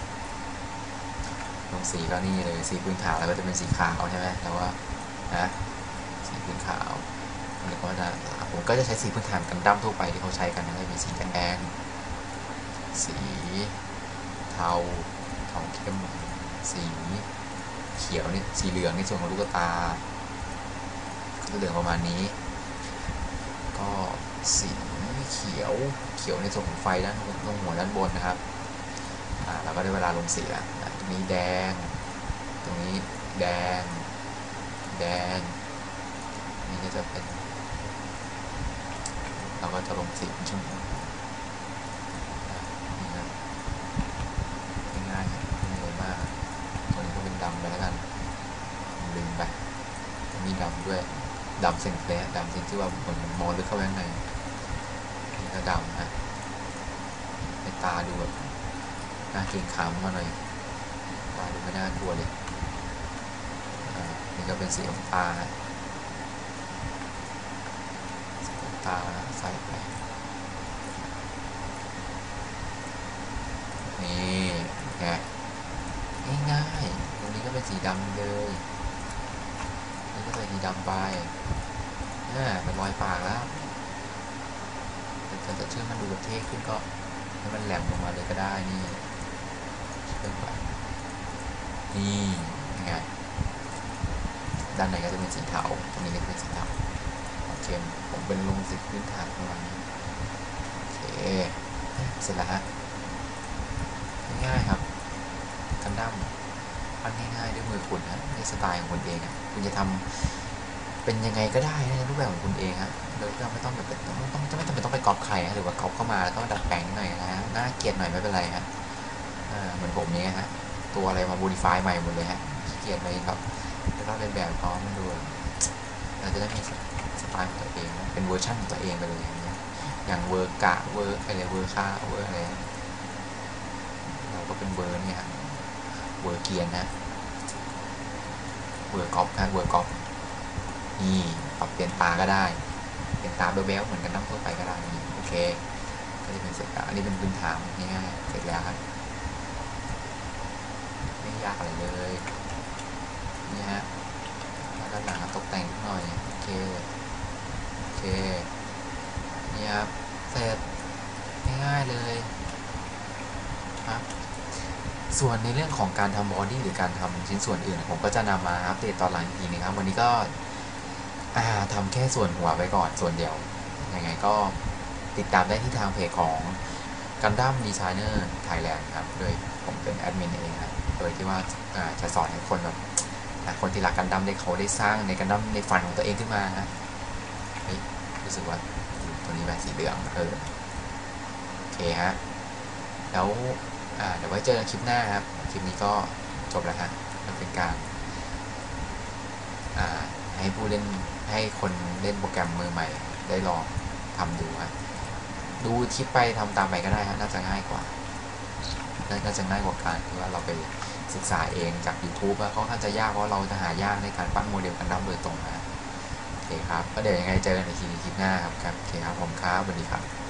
ก็นี่เลยสีพื้นขาวแล้วก็จะเป็นสีขาวใช่ไหมแล้วว่าสีพื้นขาวแล้วก็ผมก็จะใช้สีพื้นฐานกันดั้มทั่วไปที่เขาใช้กันนะจะมีสีแดงสีเทาเข้มสีเขียวนี่สีเหลืองในส่วนของลูกตาก็จะเหลืองประมาณนี้ก็สีเขียวในส่วนของไฟด้านตรงหัวด้านบนนะครับเราก็ได้เวลาลงสีแล้วตรงนี้แดงตรงนี้แดงนี่ก็จะเป็นเราก็จะลงสีเป็นชั่วโมงนี่นะง่ายๆไม่เลยมากตัวนี้ก็เป็นดำไปแล้วกันลืมไปมีดำด้วยดำเส้นเลยดำเส้นที่ว่าเหมือนมองลึกเข้าไปข้างในนี่ก็ดำฮะในตาดูแบบน่าเกรงขามมาหน่อยตาดูไม่น่ากลัวเลยนี่ก็เป็นสีของตาใส่ไปนี่ไงง่ายๆตรงนี้ก็เป็นสีดำเลยนี่ก็ใส่สีดำไปเป็นรอยปากแล้วแต่จะเชื่อมันดูแบบเท่ขึ้นก็ให้มันแหลมลงมาเลยก็ได้นี่เชื่อมไปนี่ไงด้านในก็จะเป็นสีเทาตรงนี้ก็จะเป็นสีเทาเข้มผมเป็นลงสีพื้นฐานประมาณนี้โอเคเสร็จแล้วฮะง่ายๆครับกันดั้มปั้นง่ายๆด้วยมือคุณฮะในสไตล์ของคุณเองคุณจะทำเป็นยังไงก็ได้ในรูปแบบของคุณเองฮะโดยที่เราไม่ต้องแบบไม่จำเป็นต้องไปก๊อปใครหรือว่าก๊อปเข้ามาแล้วก็ดัดแปลงหน่อยนะฮะน่าเกลียดหน่อยไม่เป็นไรฮะเหมือนผมนี้ฮะตัวอะไรมา modify ใหม่หมดเลยฮะขี้เกียจเลยครับแล้วก็เป็นแบบพร้อมมันดูเราจะได้มีสไตล์ของตัวเองเป็นเวอร์ชันของตัวเองไปเลยอย่างเวอร์กะเวอร์อะไรเวอร์ค่าเวอร์อะไรเป็นเวอร์เนี่ยเวอร์เกียร์นะเวอร์กอล์ฟนะเวอร์กอล์ฟนี่ปรับเปลี่ยนตาก็ได้เปลี่ยนตาเบลๆเหมือนกันน้ำทั่วไปก็ได้นี่โอเคก็จะเป็นเสร็จแล้วอันนี้เป็นพื้นฐานง่ายๆเสร็จแล้วครับไม่ยากอะไรเลยนี่ฮะแล้วด้านหลังตกแต่งนิดหน่อยโอเคโอเคนี่ครับเสร็จง่ายๆเลยครับส่วนในเรื่องของการทำบอดี้หรือการทำชิ้นส่วนอื่นผมก็จะนำมาอัปเดตตอนหลังอีกทีนึงครับวันนี้ก็ทำแค่ส่วนหัวไปก่อนส่วนเดียวยังไงก็ติดตามได้ที่ทางเพจของ Gundam Designer Thailand ครับโดยผมเป็นแอดมินเองครับโดยที่ว่าจะสอนให้คนแบบคนที่รักกันดั้มได้เขาได้สร้างในกันดั้มในฝันของตัวเองขึ้นมาฮะรู้สึกว่าตัวนี้แบบสีเหลืองโอเคฮะแล้วเดี๋ยวไว้เจอกันคลิปหน้าครับคลิปนี้ก็จบแล้วฮะมันเป็นการให้ผู้เล่นให้คนเล่นโปรแกรมมือใหม่ได้ลองทำดูฮะดูคลิปไปทำตามไปก็ได้ฮะน่าจะง่ายกว่าน่าจะง่ายกว่าการที่ว่าเราไปศึกษาเองจาก YouTube ค่อนข้างจะยากเพราะเราจะหายากในการปั้นโมเดลกันดั้มโดยตรงนะโอเคครับก็เดี๋ยวยังไงเจอกันในคลิปหน้าครับโอเคครับผมครับสวัสดีครับ